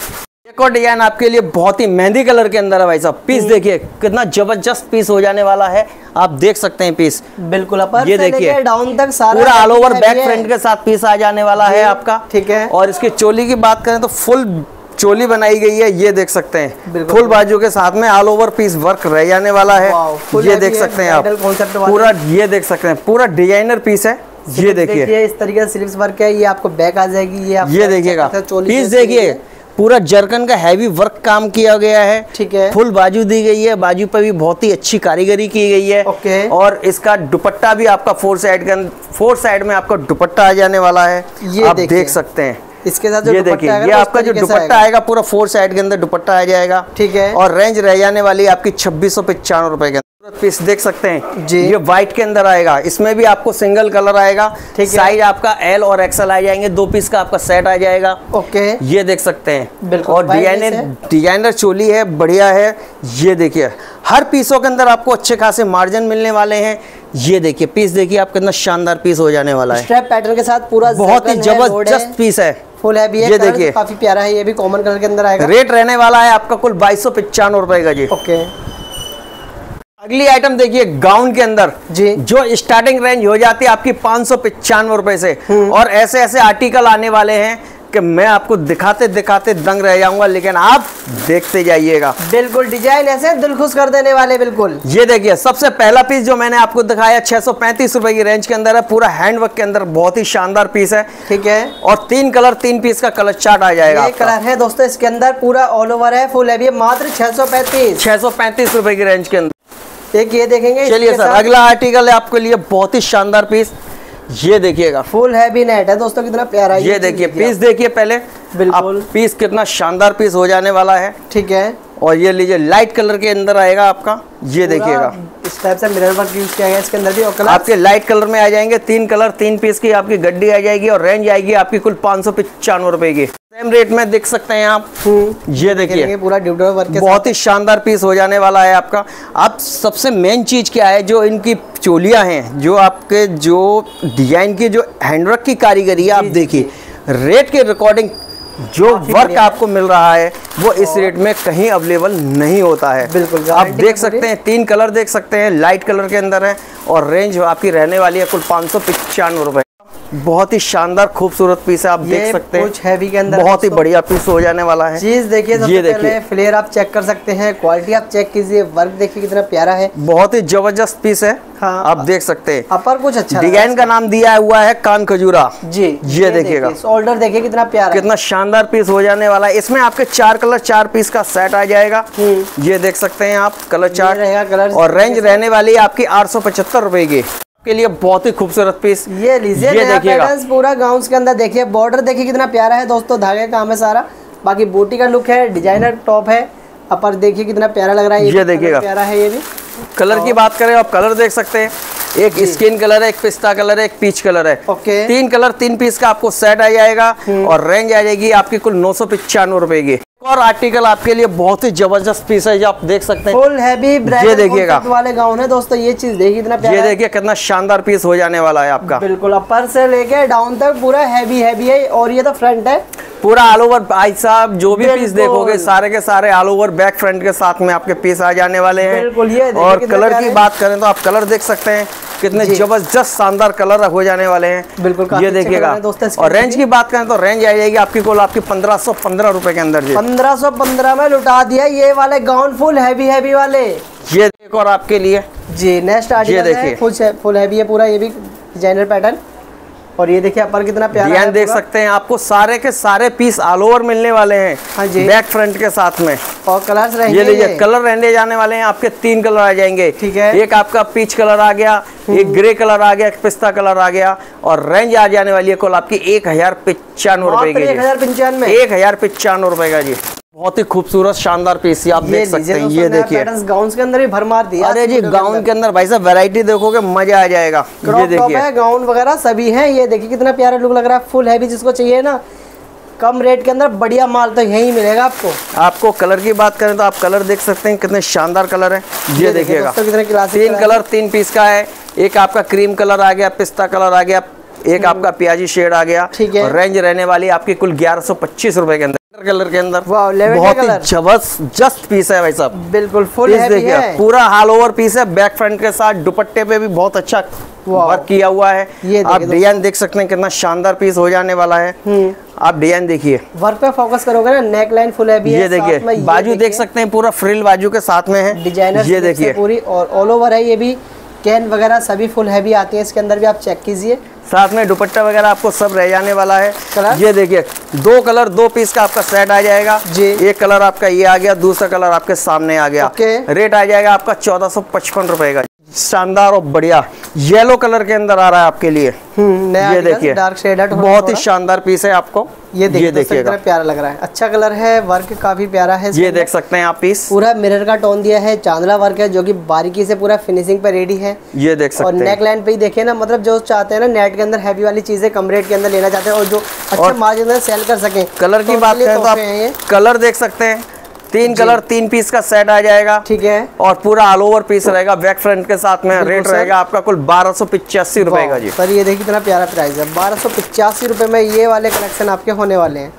एक और डिजाइन आपके लिए बहुत ही मेहंदी कलर के अंदर है भाई साहब, पीस देखिए कितना जबरदस्त पीस हो जाने वाला है, आप देख सकते हैं पीस बिल्कुल अपर ये देखिए डाउन तक सारा पूरा ऑल ओवर बैक फ्रंट के साथ पीस आ जाने वाला है आपका, ठीक है। और इसकी चोली की बात करें तो फुल चोली बनाई गई है, ये देख सकते हैं, फुल बाजू के साथ में ऑल ओवर पीस वर्क रह जाने वाला है, ये देख सकते हैं आप पूरा, ये देख सकते हैं पूरा डिजाइनर पीस है। ये देखिए इस तरीके से स्लीव्स वर्क है, ये आपको बैक आ जाएगी, ये ये देखिएगा पीस देखिए, पूरा जरकन का हैवी वर्क काम किया गया है, ठीक है। फुल बाजू दी गई है, बाजू पर भी बहुत ही अच्छी कारीगरी की गई है, ओके। और इसका दुपट्टा भी आपका फोर साइड के अंदर, फोर साइड में आपका दुपट्टा आ जाने वाला है, ये आप देख सकते हैं। इसके साथ जो ये देखिए, ये आपका जो दुपट्टा आएगा पूरा फोर साइड के अंदर दुपट्टा आ जाएगा, ठीक है। और रेंज रह जाने वाली है आपकी छब्बीस सौ पचानवे रुपए के पीस देख सकते हैं जी। ये व्हाइट के अंदर आएगा, इसमें भी आपको सिंगल कलर आएगा, साइज आपका एल और एक्सएल आ जाएंगे, दो पीस का आपका सेट आ जाएगा, ओके। ये देख सकते हैं, और डिजाइनर डिजाइनर चोली है, बढ़िया है। ये देखिए हर पीसों के अंदर आपको अच्छे खासे मार्जिन मिलने वाले हैं। ये देखिए पीस देखिए आप, कितना शानदार पीस हो जाने वाला है, स्ट्रैप पैटर्न के साथ पूरा बहुत ही जबरदस्त पीस है, फुल है भी है, ये देखिए काफी प्यारा है, ये भी कॉमन कलर के अंदर आएगा। रेट रहने वाला है आपका कुल बाईस सौ पचानवे रुपए का जी, ओके। अगली आइटम देखिए गाउन के अंदर जी, जो स्टार्टिंग रेंज हो जाती है आपकी पाँच सौ पचानवे रुपए से, और ऐसे ऐसे आर्टिकल आने वाले हैं कि मैं आपको दिखाते दिखाते दंग रह जाऊंगा, लेकिन आप देखते जाइएगा। बिल्कुल डिजाइन ऐसे दिल खुश कर देने वाले, बिल्कुल। ये देखिए सबसे पहला पीस जो मैंने आपको दिखाया छह सौ पैंतीस रुपए की रेंज के अंदर है, पूरा हैंडवर्क के अंदर बहुत ही शानदार पीस है, ठीक है। और तीन कलर तीन पीस का कलर चार्ट आ जाएगा, ये कलर है दोस्तों इसके अंदर, पूरा ऑल ओवर है, फुल है, मात्र छह सौ पैंतीस छह सौ पैंतीस रुपए की रेंज के अंदर। एक ये देखेंगे, चलिए सर अगला आर्टिकल है आपके लिए बहुत ही शानदार पीस, ये देखिएगा फुल हैवी नेट है दोस्तों, कितना प्यारा है। ये देखिए पीस देखिए पहले, बिल्कुल पीस कितना शानदार पीस हो जाने वाला है, ठीक है। और ये लीजिए लाइट कलर के अंदर आएगा आपका, ये देखिएगा इस टाइप से मिरर वर्क यूज किया गया इसके अंदर भी, और कलर आपके लाइट कलर में आ जाएंगे, तीन कलर तीन पीस की आपकी गड्डी आ जाएगी, और रेंज आएगी आपकी कुल पाँच सौ पचानवे रुपए की, सेम रेट में देख सकते हैं आप। ये देखिए पूरा ड्यूटर वर्क के बहुत ही शानदार पीस हो जाने वाला है आपका। आप सबसे मेन चीज क्या है, जो इनकी चोलियां हैं, जो आपके जो डिजाइन की जो हैंडवर्क की कारीगरी है, आप देखिए रेट के रिकॉर्डिंग जो वर्क आपको मिल रहा है वो इस रेट में कहीं अवेलेबल नहीं होता है। बिल्कुल आप देख सकते हैं, तीन कलर देख सकते हैं, लाइट कलर के अंदर है, और रेंज आपकी रहने वाली है कुल पाँच सौ पचानवे रुपए। बहुत ही शानदार खूबसूरत पीस है, आप देख सकते हैं, कुछ हैवी के अंदर बहुत ही बढ़िया पीस हो जाने वाला है। चीज देखिए, ये देखिए फ्लेयर आप चेक कर सकते हैं, क्वालिटी आप चेक कीजिए, वर्क देखिए कितना प्यारा है, बहुत ही जबरदस्त पीस है। हाँ, आप देख सकते हैं अपर कुछ अच्छा डिजाइन का नाम दिया हुआ है कान खजूरा जी। ये, ये देखिएगा शोल्डर देखिए कितना प्यारा, कितना शानदार पीस हो जाने वाला है। इसमें आपके चार कलर चार पीस का सेट आ जाएगा, ये देख सकते हैं आप कलर चार्ट रहेगा कलर, और रेंज रहने वाली है आपकी आठ सौ पचहत्तर रुपए की के लिए बहुत ही खूबसूरत पीस। ये लीजिए, ये देखिएगा पूरा गाउन के अंदर देखिए, बॉर्डर देखिए कितना प्यारा है दोस्तों, धागे काम है सारा, बाकी बूटी का लुक है, डिजाइनर टॉप है, अपर देखिए कितना प्यारा लग रहा है, ये देखिएगा प्यारा है। ये भी कलर की बात करें, आप कलर देख सकते हैं, एक स्किन कलर है, एक पिस्ता कलर है, एक पीच कलर है, ओके। तीन कलर तीन पीस का आपको सेट आ जाएगा, और रेंज आ जाएगी आपकी कुल नौ सौ पचानवे रुपए की। और आर्टिकल आपके लिए बहुत ही जबरदस्त पीस है, जो आप देख सकते हैं, फुल हैवी ये देखिएगा वाले गाउन है दोस्तों, ये चीज देखिए कितना प्यारा, ये देखिए कितना शानदार पीस हो जाने वाला है आपका। बिल्कुल अपर से लेके डाउन तक पूरा हैवी हैवी है, और ये तो फ्रंट है पूरा ऑल ओवर। भाई साहब जो भी पीस देखोगे सारे के सारे ऑल ओवर बैक फ्रंट के साथ में आपके पीस आ जाने वाले हैं। बिल्कुल, ये और कलर की बात करें तो आप कलर देख सकते हैं, कितने जबरदस्त शानदार कलर हो जाने वाले हैं। बिल्कुल ये देखिएगा, और रेंज की बात करें तो रेंज आ जाएगी आपकी कुल आपकी पंद्रह सौ पंद्रह रुपए के अंदर, पंद्रह सौ पंद्रह में लुटा दिया ये वाले गाउन फुल हैवी हैवी वाले। ये एक और आपके लिए जी नेक्स्ट आर्टिकल है, फुल फुल हैवी है पूरा, ये भी डिजाइनर पैटर्न, और ये देखिए अपर कितना प्यारा डिजाइन देख सकते हैं। आपको सारे के सारे पीस ऑल ओवर मिलने वाले हैं। हाँ जी, बैक फ्रंट के साथ में। और कलर्स रहेंगे, ये लीजिए कलर रहने जाने वाले हैं आपके, तीन कलर आ जाएंगे। ठीक है, एक आपका पीच कलर आ गया, एक ग्रे कलर आ गया, एक पिस्ता कलर आ गया, और रेंज आ जाने वाली है कुल आपकी एक हजार पचानवे रुपए की। एक हजार पंचानवे एक हजार पचानवे रुपए का जी। बहुत ही खूबसूरत शानदार पीस आप देख सकते हैं। ये देखिए गाउन के अंदर भी भरमार दिया। अरे जी गाउन के अंदर भाई साहब वैरायटी देखोगे मजा आ जाएगा। ये देखिए गाउन वगैरह सभी हैं। ये देखिए कितना प्यारा लुक लग रहा है, फुल हैवी जिसको चाहिए ना कम रेट के अंदर बढ़िया माल तो यही मिलेगा आपको। आपको कलर की बात करें तो आप कलर देख सकते हैं कितने शानदार कलर है। ये देखिएगा तीन कलर तीन पीस का है। एक आपका क्रीम कलर आ गया, पिस्ता कलर आ गया, एक आपका प्याजी शेड आ गया। ठीक है, रेंज रहने वाली आपकी कुल ग्यारह सौ पच्चीस रुपए के अंदर कलर के अंदर। बहुत ही जबरदस्त पीस है भाई साहब, बिल्कुल फुल देखिए पूरा ऑल ओवर पीस है। बैक फ्रंट के साथ दुपट्टे पे भी बहुत अच्छा वर्क किया हुआ है। ये आप डिजाइन देख सकते हैं कितना शानदार पीस हो जाने वाला है। आप डिजाइन देखिए, वर्क पे फोकस करोगे ना, नेक लाइन फुल है। ये देखिए बाजू देख सकते हैं पूरा फ्रिल बाजू के साथ में है डिजाइनर। ये देखिए पूरी और ऑल ओवर है। ये भी कैन वगैरह सभी फुल हैवी आती है इसके अंदर भी, आप चेक कीजिए। साथ में दुपट्टा वगैरह आपको सब रह जाने वाला है। ये देखिए दो कलर दो पीस का आपका सेट आ जाएगा जी। एक कलर आपका ये आ गया, दूसरा कलर आपके सामने आ गया। रेट आ जाएगा आपका चौदह सौ पचपन रुपए का। शानदार और बढ़िया येलो कलर के अंदर आ रहा है आपके लिए। ये देखिए डार्क शेड है, बहुत ही शानदार पीस है आपको। ये देखिए देखिएगा प्यारा लग रहा है, अच्छा कलर है, वर्क काफी प्यारा है। ये देख सकते हैं आप पीस पूरा मिरर का टोन दिया है, चांदला वर्क है जो कि बारीकी से पूरा फिनिशिंग पे रेडी है। ये देख सकते हैं। और नेक लाइन पे ही देखिए ना, मतलब जो चाहते हैं ना नेट के अंदर हैवी वाली चीजें कम रेट के अंदर लेना चाहते हैं और जो अच्छे मार्जिन में सेल कर सकें। कलर की बात करें तो आप कलर देख सकते हैं, तीन कलर तीन पीस का सेट आ जाएगा। ठीक है, और पूरा ऑल ओवर पीस रहेगा बैक फ्रंट के साथ में। रेट रहेगा आपका कुल बारह सौ पिचासी रुपए का जी। सर ये देखिए कितना प्यारा प्राइस है, बारह सौ पिचासी रुपए में ये वाले कलेक्शन आपके होने वाले हैं।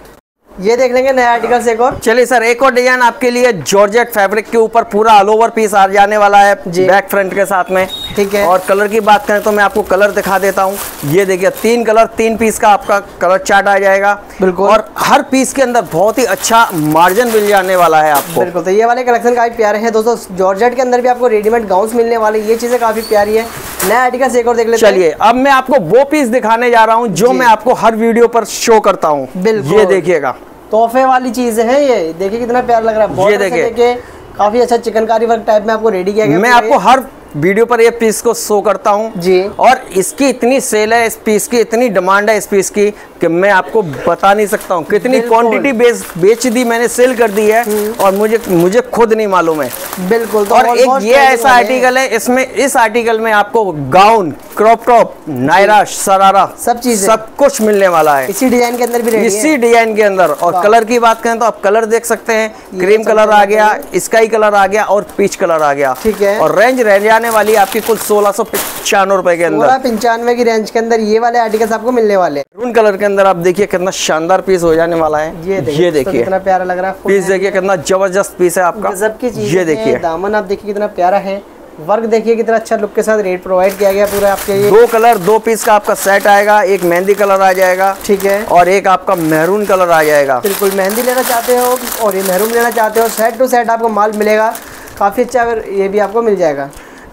ये देख लेंगे नया आर्टिकल एक और। चलिए सर एक और डिजाइन आपके लिए जॉर्जेट फैब्रिक के ऊपर पूरा ऑल ओवर पीस आ जाने वाला है बैक फ्रंट के साथ में। ठीक है, और कलर की बात करें तो मैं आपको कलर दिखा देता हूँ। ये देखिए तीन कलर तीन पीस का आपका कलर चार्ट आ जाएगा बिल्कुल। और हर पीस के अंदर बहुत ही अच्छा मार्जिन मिल जाने वाला है आपको बिल्कुल। तो ये वाले कलेक्शन काफी प्यारे हैं दोस्तों। जॉर्जेट के अंदर भी आपको रेडीमेड गाउन्स मिलने वाले, ये चीजें काफी प्यारी है। नया आर्टिकल एक और देख लेते हैं। चलिए अब मैं आपको वो पीस दिखाने जा रहा हूँ जो मैं आपको हर वीडियो पर शो करता हूँ। ये देखिएगा तोहफे वाली चीज है ये, देखिए कितना प्यारा लग रहा है। ये देखिए काफी अच्छा चिकनकारी वर्क टाइप में आपको रेडी किया गया। मैं आपको हर वीडियो पर ये पीस को शो करता हूँ जी। और इसकी इतनी सेल है, इस पीस की इतनी डिमांड है इस पीस की कि मैं आपको बता नहीं सकता हूँ कितनी क्वांटिटी बेच बेच दी मैंने, सेल कर दी है और मुझे मुझे खुद नहीं मालूम है बिल्कुल। तो और एक ये ऐसा आर्टिकल है, इसमें इस आर्टिकल में आपको gown, crop top, Nayra, sharara सब चीज सब कुछ मिलने वाला है इसी डिजाइन के अंदर भी रेडी है। इसी डिजाइन के अंदर। और कलर की बात करें तो आप कलर देख सकते हैं, क्रीम कलर आ गया, स्काई कलर आ गया और पीच कलर आ गया। ठीक है, और रेंज रह जाने वाली आपकी कुल सोलह सौ पचानवे रुपए के अंदर। पंचानवे की रेंज के अंदर ये वाले आर्टिकल्स आपको मिलने वाले हैं। मैरून कलर के अंदर आप देखिए कितना शानदार पीस हो जाने वाला है। ये देखिए, ये देखिए कितना प्यारा लग रहा है। पीस देखिए कितना जबरदस्त पीस है आपका, गजब की चीज। ये देखिए दामन आप देखिए कितना प्यारा है, वर्क देखिए कितना अच्छा लुक के साथ रेट प्रोवाइड किया गया पूरा आपके। ये दो कलर दो पीस का आपका सेट आएगा, एक मेहंदी कलर आ जाएगा। ठीक है, और एक आपका मैरून कलर आ जाएगा। बिल्कुल मेहंदी लेना चाहते हो और ये मैरून लेना चाहते हो, सेट टू सेट आपको माल मिलेगा काफी अच्छा। अगर ये भी आपको मिल जाएगा।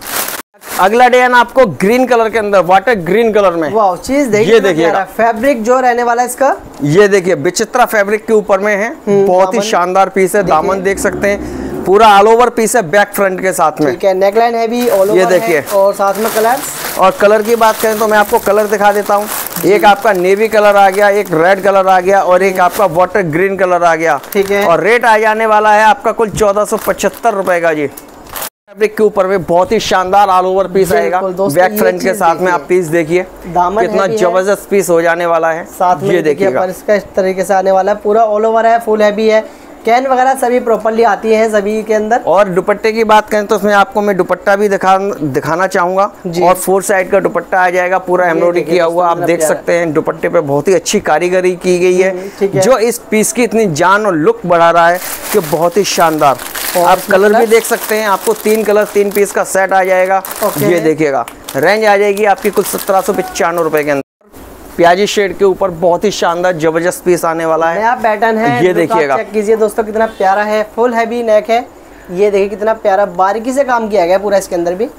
अगला डिजाइन आपको ग्रीन कलर के अंदर, वाटर ग्रीन कलर में। वाह चीज देखिए, ये देखिएगा फैब्रिक जो रहने वाला है इसका। ये देखिए विचित्रा फैब्रिक के ऊपर में है, बहुत ही शानदार पीस है। दामन देख सकते हैं, पूरा ऑल ओवर पीस है बैक फ्रंट के साथ में। ठीक है, नेकलाइन है भी ऑल ओवर। ये देखिए और साथ में कलर। और कलर की बात करें तो मैं आपको कलर दिखा देता हूँ। एक आपका नेवी कलर आ गया, एक रेड कलर आ गया और एक आपका वाटर ग्रीन कलर आ गया। ठीक है, और रेट आ जाने वाला है आपका कुल चौदह सौ पचहत्तर रुपए का जी। फैब्रिक के ऊपर में बहुत ही शानदार ऑल ओवर पीस आएगा बैक फ्रंट के साथ में। आप पीस देखिए कितना जबरदस्त पीस हो जाने वाला है। साथ में ये देखिएगा इसका इस तरीके से आने वाला है, पूरा ऑल ओवर है, फुल हैवी है, कैन वगैरह सभी प्रॉपर्ली आती है सभी के अंदर। और दुपट्टे की बात करें तो उसमें आपको मैं दुपट्टा भी दिखा दिखाना चाहूंगा। और फोर साइड का दुपट्टा आ जाएगा, पूरा एम्ब्रॉयडरी किया हुआ आप देख सकते हैं। दुपट्टे पे बहुत ही अच्छी कारीगरी की गई है जो इस पीस की इतनी जान और लुक बढ़ा रहा है कि बहुत ही शानदार। आप कलर भी देख सकते हैं, आपको तीन कलर तीन पीस का सेट आ जाएगा। ये देखिएगा रेंज आ जाएगी आपकी कुल सत्रह सौ पचानवे रुपए के अंदर। प्याजी शेड के ऊपर बहुत ही शानदार जबरदस्त पीस आने वाला है। नया पैटर्न है, ये देखिएगा, चेक कीजिए दोस्तों कितना प्यारा है, फुल हैवी नेक है। ये देखिए कितना प्यारा बारीकी से काम किया गया पूरा इसके अंदर भी।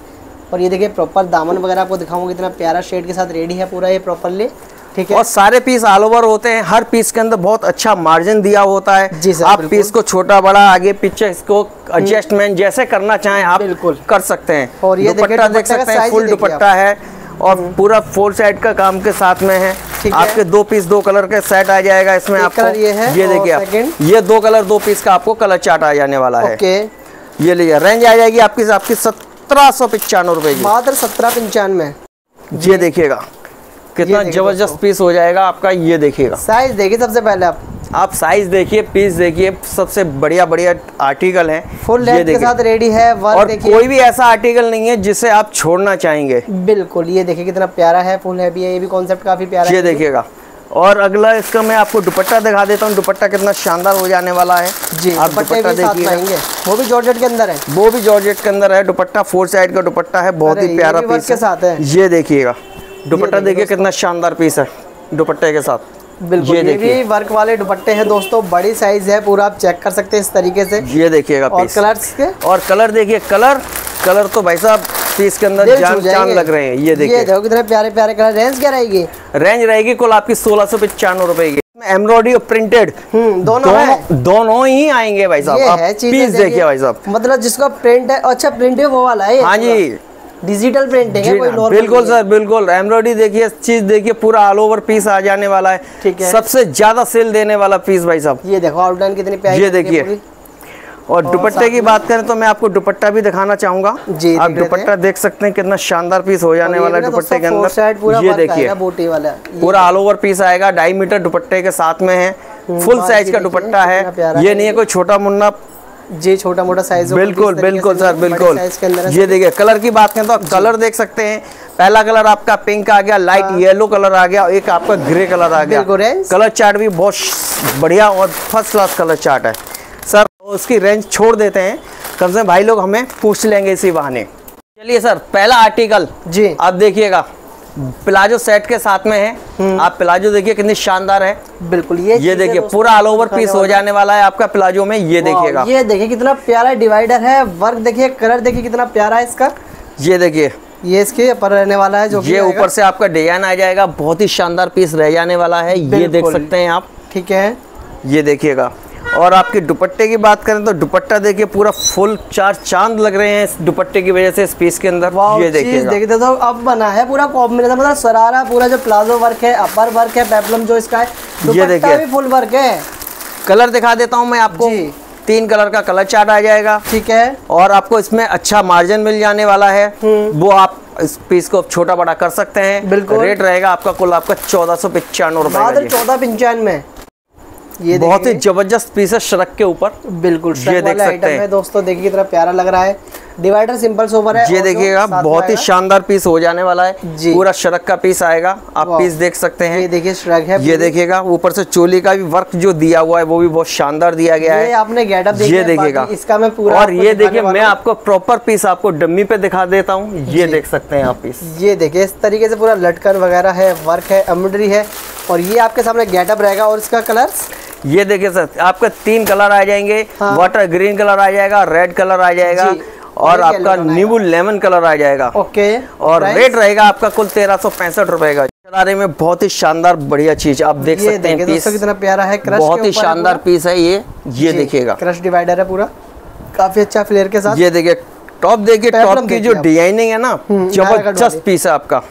और ये देखिए प्रॉपर दामन वगैरह आपको दिखाऊंगा कितना प्यारा शेड के साथ रेडी है पूरा ये प्रॉपरली, ठीक है। और सारे पीस ऑल ओवर होते हैं, हर पीस के अंदर बहुत अच्छा मार्जिन दिया होता है जी सर, आप पीस को छोटा बड़ा आगे पीछे इसको एडजस्टमेंट जैसे करना चाहें आप बिल्कुल कर सकते हैं। और ये दुपट्टा देख सकते हैं, फुल दुपट्टा है और पूरा फोर साइड का काम के साथ में है। आपके दो पीस दो कलर के सेट आ जाएगा इसमें आपको। ये है, ये देखिए आप, ये दो कलर दो पीस का आपको कलर चार्ट आ जाने वाला है। ये लीजिए, रेंज आ जाएगी आपकी आपकी सत्रह सौ पचानवे रुपए की, मात्र सत्रह पंचानवे। ये देखिएगा कितना जबरदस्त पीस हो जाएगा आपका। ये देखिएगा साइज देखिए सबसे पहले आप आप साइज देखिए, पीस देखिए, सबसे बढ़िया बढ़िया आर्टिकल है, फुल लेंथ के साथ रेडी है। और कोई भी ऐसा आर्टिकल नहीं है जिसे आप छोड़ना चाहेंगे। बिल्कुल, ये देखिए कितना प्यारा है, फुल हैवी है, ये भी कॉन्सेप्ट काफी प्यारा है। ये देखिएगा। और अगला इसका मैं आपको दुपट्टा दिखा देता हूँ, दुपट्टा कितना शानदार हो जाने वाला है जी। आप दुपट्टा देखिए, वो भी जॉर्जेट के अंदर है, वो भी जॉर्जेट के अंदर है। दुपट्टा फोर साइड का दुपट्टा है, बहुत ही प्यारा पीस के साथ है। ये देखिएगा दुपट्टा देखिए कितना शानदार पीस है दुपट्टे के साथ। बिल्कुल, ये भी वर्क वाले दुपट्टे हैं दोस्तों, बड़ी साइज है, पूरा आप चेक कर सकते हैं इस तरीके से। ये देखिएगा और कलर्स के, और कलर देखिए, कलर कलर तो भाई साहब पीस के अंदर जान जान लग रहे हैं। ये देखिए, ये देखो कितने प्यारे प्यारे कलर। रेंज क्या रहेगी? रेंज रहेगी कुल आपकी सोलह सौ पचानवे रुपए की। एम्ब्रॉयडरी और प्रिंटेड दोनों दोनों, दोनों ही आएंगे भाई साहब। आप पीस देखिए भाई साहब, मतलब जिसका प्रिंट है, अच्छा प्रिंट है वो वाला है। हाँ जी, डिजिटल प्रिंटिंग है, कोई नॉर्मल। बिल्कुल सर, बिल्कुल। एम्ब्रॉयडरी देखिए, चीज देखिए, पूरा ऑल ओवर पीस आ जाने वाला है, ठीक है। सबसे ज्यादा सेल देने वाला पीस भाई साहब। ये देखो आउटलाइन कितनी प्यारी, ये देखिए। और दुपट्टे की बात करें तो मैं आपको दुपट्टा भी दिखाना चाहूंगा जी। आप दुपट्टा देख सकते हैं कितना शानदार पीस हो जाने वाला है दुपट्टे के अंदर। ये देखिए पूरा ऑल ओवर पीस आएगा, ढाई मीटर दुपट्टे के साथ में है, फुल साइज का दुपट्टा है, ये नहीं है कोई छोटा मुन्ना जी, छोटा मोटा साइज। बिल्कुल बिल्कुल सर, बिल्कुल। ये देखिए कलर की बात करें तो कलर देख सकते हैं, पहला कलर आपका पिंक आ गया, लाइट येलो कलर आ गया, एक आपका ग्रे कलर आ गया। कलर चार्ट भी बहुत बढ़िया और फर्स्ट क्लास कलर चार्ट है सर। उसकी रेंज छोड़ देते हैं, कम से भाई लोग हमें पूछ लेंगे इसी बहाने। चलिए सर, पहला आर्टिकल जी आप देखिएगा, प्लाजो सेट के साथ में है। आप प्लाजो देखिए कितनी शानदार है। बिल्कुल, ये ये देखिए पूरा ऑल ओवर पीस हो जाने वाला है आपका प्लाजो में। ये देखिएगा, ये देखिए कितना प्यारा डिवाइडर है, वर्क देखिए, कलर देखिए कितना प्यारा है इसका। ये देखिए, ये इसके ऊपर रहने वाला है, जो ये ऊपर से आपका डिजाइन आ जाएगा, बहुत ही शानदार पीस रह जाने वाला है। ये देख सकते हैं आप, ठीक है। ये देखिएगा। और आपके दुपट्टे की बात करें तो दुपट्टा देखिए पूरा फुल चार चांद लग रहे हैं इस दुपट्टे की वजह से इस पीस के अंदर। ये देखिए देखिए तो अब बना है पूरा कॉम्बिनेशन, मतलब सरारा पूरा जो प्लाजो वर्क है, अपर वर्क है, पेप्लम जो इसका है, ये देखिए भी फुल वर्क है। कलर दिखा देता हूँ मैं आपको, तीन कलर का कलर चार्ट आ जाएगा, ठीक है। और आपको इसमें अच्छा मार्जिन मिल जाने वाला है, वो आप इस पीस को छोटा बड़ा कर सकते हैं। बिल्कुल, रेट रहेगा आपका कुल आपका चौदह सौ पचानवे रुपए, चौदह पंचानवे। ये बहुत ही जबरदस्त पीस है श्रग के ऊपर। बिल्कुल, ये देख सकते हैं दोस्तों, देखिए कितना प्यारा लग रहा है। डिवाइडर सिंपल सोवर है, ये देखिएगा बहुत ही शानदार पीस हो जाने वाला है, पूरा श्रग का पीस आएगा। आप पीस देख सकते हैं, ये देखिए श्रग है। ये देखिएगा ऊपर से चोली का भी वर्क जो दिया हुआ है वो भी बहुत शानदार दिया गया है। ये आपने गेटअप देखिए, ये देखिएगा इसका मैं पूरा। और ये देखिए मैं आपको प्रॉपर पीस आपको डम्मी पे दिखा देता हूँ। ये देख सकते हैं आप पीस, ये देखिए इस तरीके से पूरा लटकन वगैरह है, वर्क है, एम्ब्रॉयडरी है, और ये आपके सामने गेटअप रहेगा। और इसका कलर ये देखिए सर, आपका तीन कलर आ जाएंगे, हाँ। वाटर ग्रीन कलर आ जाएगा, रेड कलर आ जाएगा, और आपका नींबू लेमन कलर आ जाएगा। ओके, और रेट रहेगा आपका कुल तेरह सौ पैंसठ रुपए का। शरारे में बहुत ही शानदार बढ़िया चीज आप देख सकते हैं, पीस कितना प्यारा है, बहुत ही शानदार पीस है ये। ये देखिएगा क्रश डिवाइडर है पूरा, काफी अच्छा फ्लेयर के साथ। ये देखिए टॉप, देखिए टॉप की जो डिजाइनिंग है ना, जबरदस्त पीस है आपका।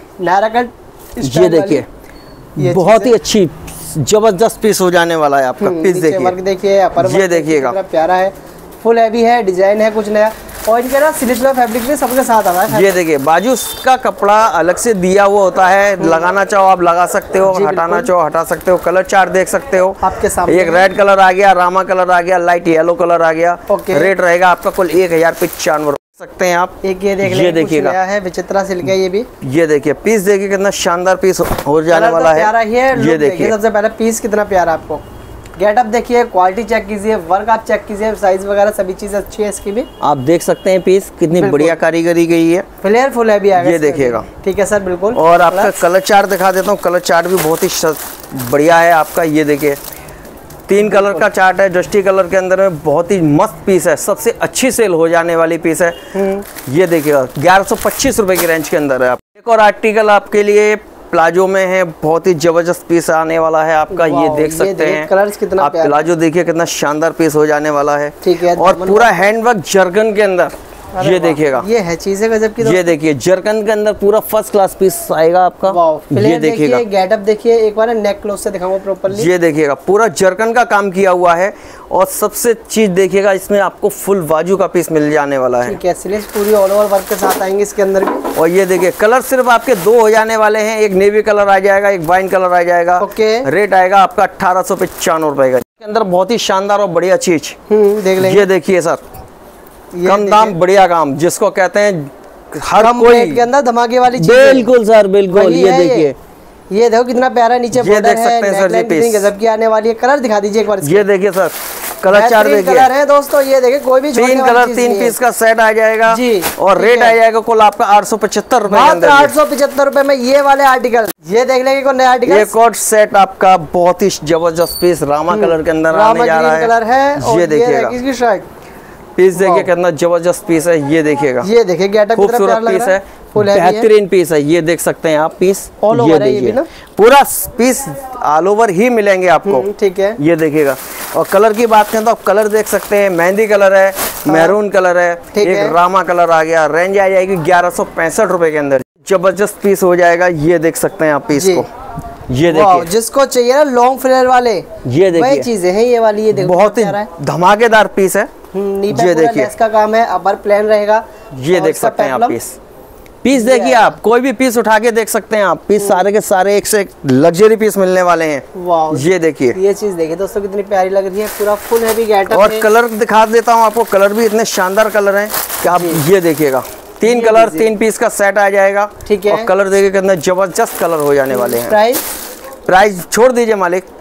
ये देखिए बहुत ही अच्छी जबरदस्त पीस हो जाने वाला है आपका। पीस देखिए, वर्क देखिए, अपर ये देखिएगा प्यारा है, फुल हैवी है, डिजाइन है कुछ नया, और इनके ना सिलिकॉन फैब्रिक भी सबके साथ आ रहा है। ये देखिए बाजू का कपड़ा अलग से दिया हुआ होता है, लगाना चाहो आप लगा सकते हो, हटाना चाहो हटा सकते हो। कलर चार्ट देख सकते हो आपके सामने, एक रेड कलर आ गया, रामा कलर आ गया, लाइट येलो कलर आ गया। रेट रहेगा आपका कुल एक हजार पचानवे सकते हैं आप। एक ये देख ये देखिएगा है, विचित्रा सिल्क है ये भी। ये देखिए पीस देखिए कितना शानदार पीस हो जाने वाला है। ये देखिए सबसे पहले पीस कितना प्यारा, आपको गेटअप देखिए, क्वालिटी चेक कीजिए, वर्क आप चेक कीजिए, साइज वगैरह सभी चीज अच्छी है इसकी भी। आप देख सकते हैं पीस कितनी बढ़िया कारीगरी गई है, फ्लेयर फुल है भी आएगा। ये देखिएगा, ठीक है सर, बिल्कुल। और आपका कलर चार्ट दिखा देता हूँ, कलर चार्ट भी बहुत ही बढ़िया है आपका। ये देखिए तीन कलर का चार्ट है, डस्टी कलर के अंदर में बहुत ही मस्त पीस है, सबसे अच्छी सेल हो जाने वाली पीस है। ये देखिएगा ग्यारह सौ पच्चीस रुपए की रेंज के अंदर है। एक और आर्टिकल आपके लिए प्लाजो में है, बहुत ही जबरदस्त पीस आने वाला है आपका। ये देख सकते हैं कलर्स कितना आप, प्लाजो देखिए कितना शानदार पीस हो जाने वाला है। ठीक है, और पूरा हैंडवर्क जर्कन के अंदर ये देखिएगा, ये है चीजें गजब की। ये देखिए जर्कन के अंदर पूरा फर्स्ट क्लास पीस आएगा आपका। ये देखिएगा, गेटअप देखिए, एक बार नेक क्लोज से दिखाऊंगा प्रॉपर्ली। ये देखिएगा पूरा जर्कन का काम किया हुआ है। और सबसे चीज देखिएगा, इसमें आपको फुल बाजू का पीस मिल जाने वाला है। ठीक है, स्लीव्स पूरी ऑल ओवर वर्क के साथ आएंगे इसके अंदर भी। और ये देखिए कलर सिर्फ आपके दो हो जाने वाले हैं, एक नेवी कलर आ जाएगा, एक वाइन कलर आ जाएगा। ओके, रेट आएगा आपका अठारह सौ पचानवे रुपए का। इसके अंदर बहुत ही शानदार और बढ़िया चीज देख लेंगे। ये देखिए सर, कम दाम बढ़िया काम, जिसको कहते हैं हर कम कोई रेट के अंदर धमाके वाली चीज। बिल्कुल सर बिल्कुल। ये देखिए, ये देखो कितना प्यारा नीचे ये देख सकते हैं सर, ये पीस गजब की आने वाली है। कलर दिखा दीजिए एक बार। ये देखिए सर, कलर चार देखिए, कलर है दोस्तों। ये देखिए कोई भी तीन कलर तीन पीस का सेट आ जाएगा जी। और रेट आ जाएगा कुल आपका आठ सौ पचहत्तर रुपए, आठ सौ पचहत्तर रुपए में ये वाले आर्टिकल। ये देख लेंगे कौन नया आर्टिकल। एक और सेट आपका बहुत ही जबरदस्त पीस रामा कलर के अंदर आने जा रहा है। कलर है। ये देखिएगा इसकी शर्ट पीस देखिए कितना जबरदस्त पीस है। ये देखिएगा, ये देखिए गेटअप खूबसूरत पीस है, बेहतरीन पीस है। ये देख सकते हैं आप पीस ऑल ओवर है, ये भी ना पूरा पीस ऑल ओवर ही मिलेंगे आपको। ठीक है, ये देखिएगा। और कलर की बात करें तो आप कलर देख सकते हैं, मेहंदी कलर है, मैरून कलर है, एक रामा कलर आ गया। रेंज आ जाएगी ग्यारह सौ पैंसठ रुपए के अंदर, जबरदस्त पीस हो जाएगा। ये देख सकते हैं आप पीस को। ये देखिए, जिसको चाहिए ना लॉन्ग फ्लेयर वाले, ये देखिए चीजें हैं ये वाली। ये देखो बहुत ही धमाकेदार पीस है। ये देखिए इसका काम है, अपर प्लेन रहेगा। ये देख सकते हैं आप पीस पीस देखिए, आप कोई भी पीस उठा के देख सकते हैं आप। पीस सारे के सारे एक से एक लग्जरी पीस मिलने वाले हैं। वाह, ये देखिए, ये चीज देखिए दोस्तों कितनी प्यारी लग रही है। पूरा फुल हैवी गेटअप। और कलर दिखा देता हूँ आपको, कलर भी इतने शानदार कलर हैं कि आप ये देखिएगा, तीन कलर तीन पीस का सेट आ जाएगा। ठीक है, और कलर देखिए कितने जबरदस्त कलर हो जाने वाले हैं। प्राइस प्राइस छोड़ दीजिए मालिक,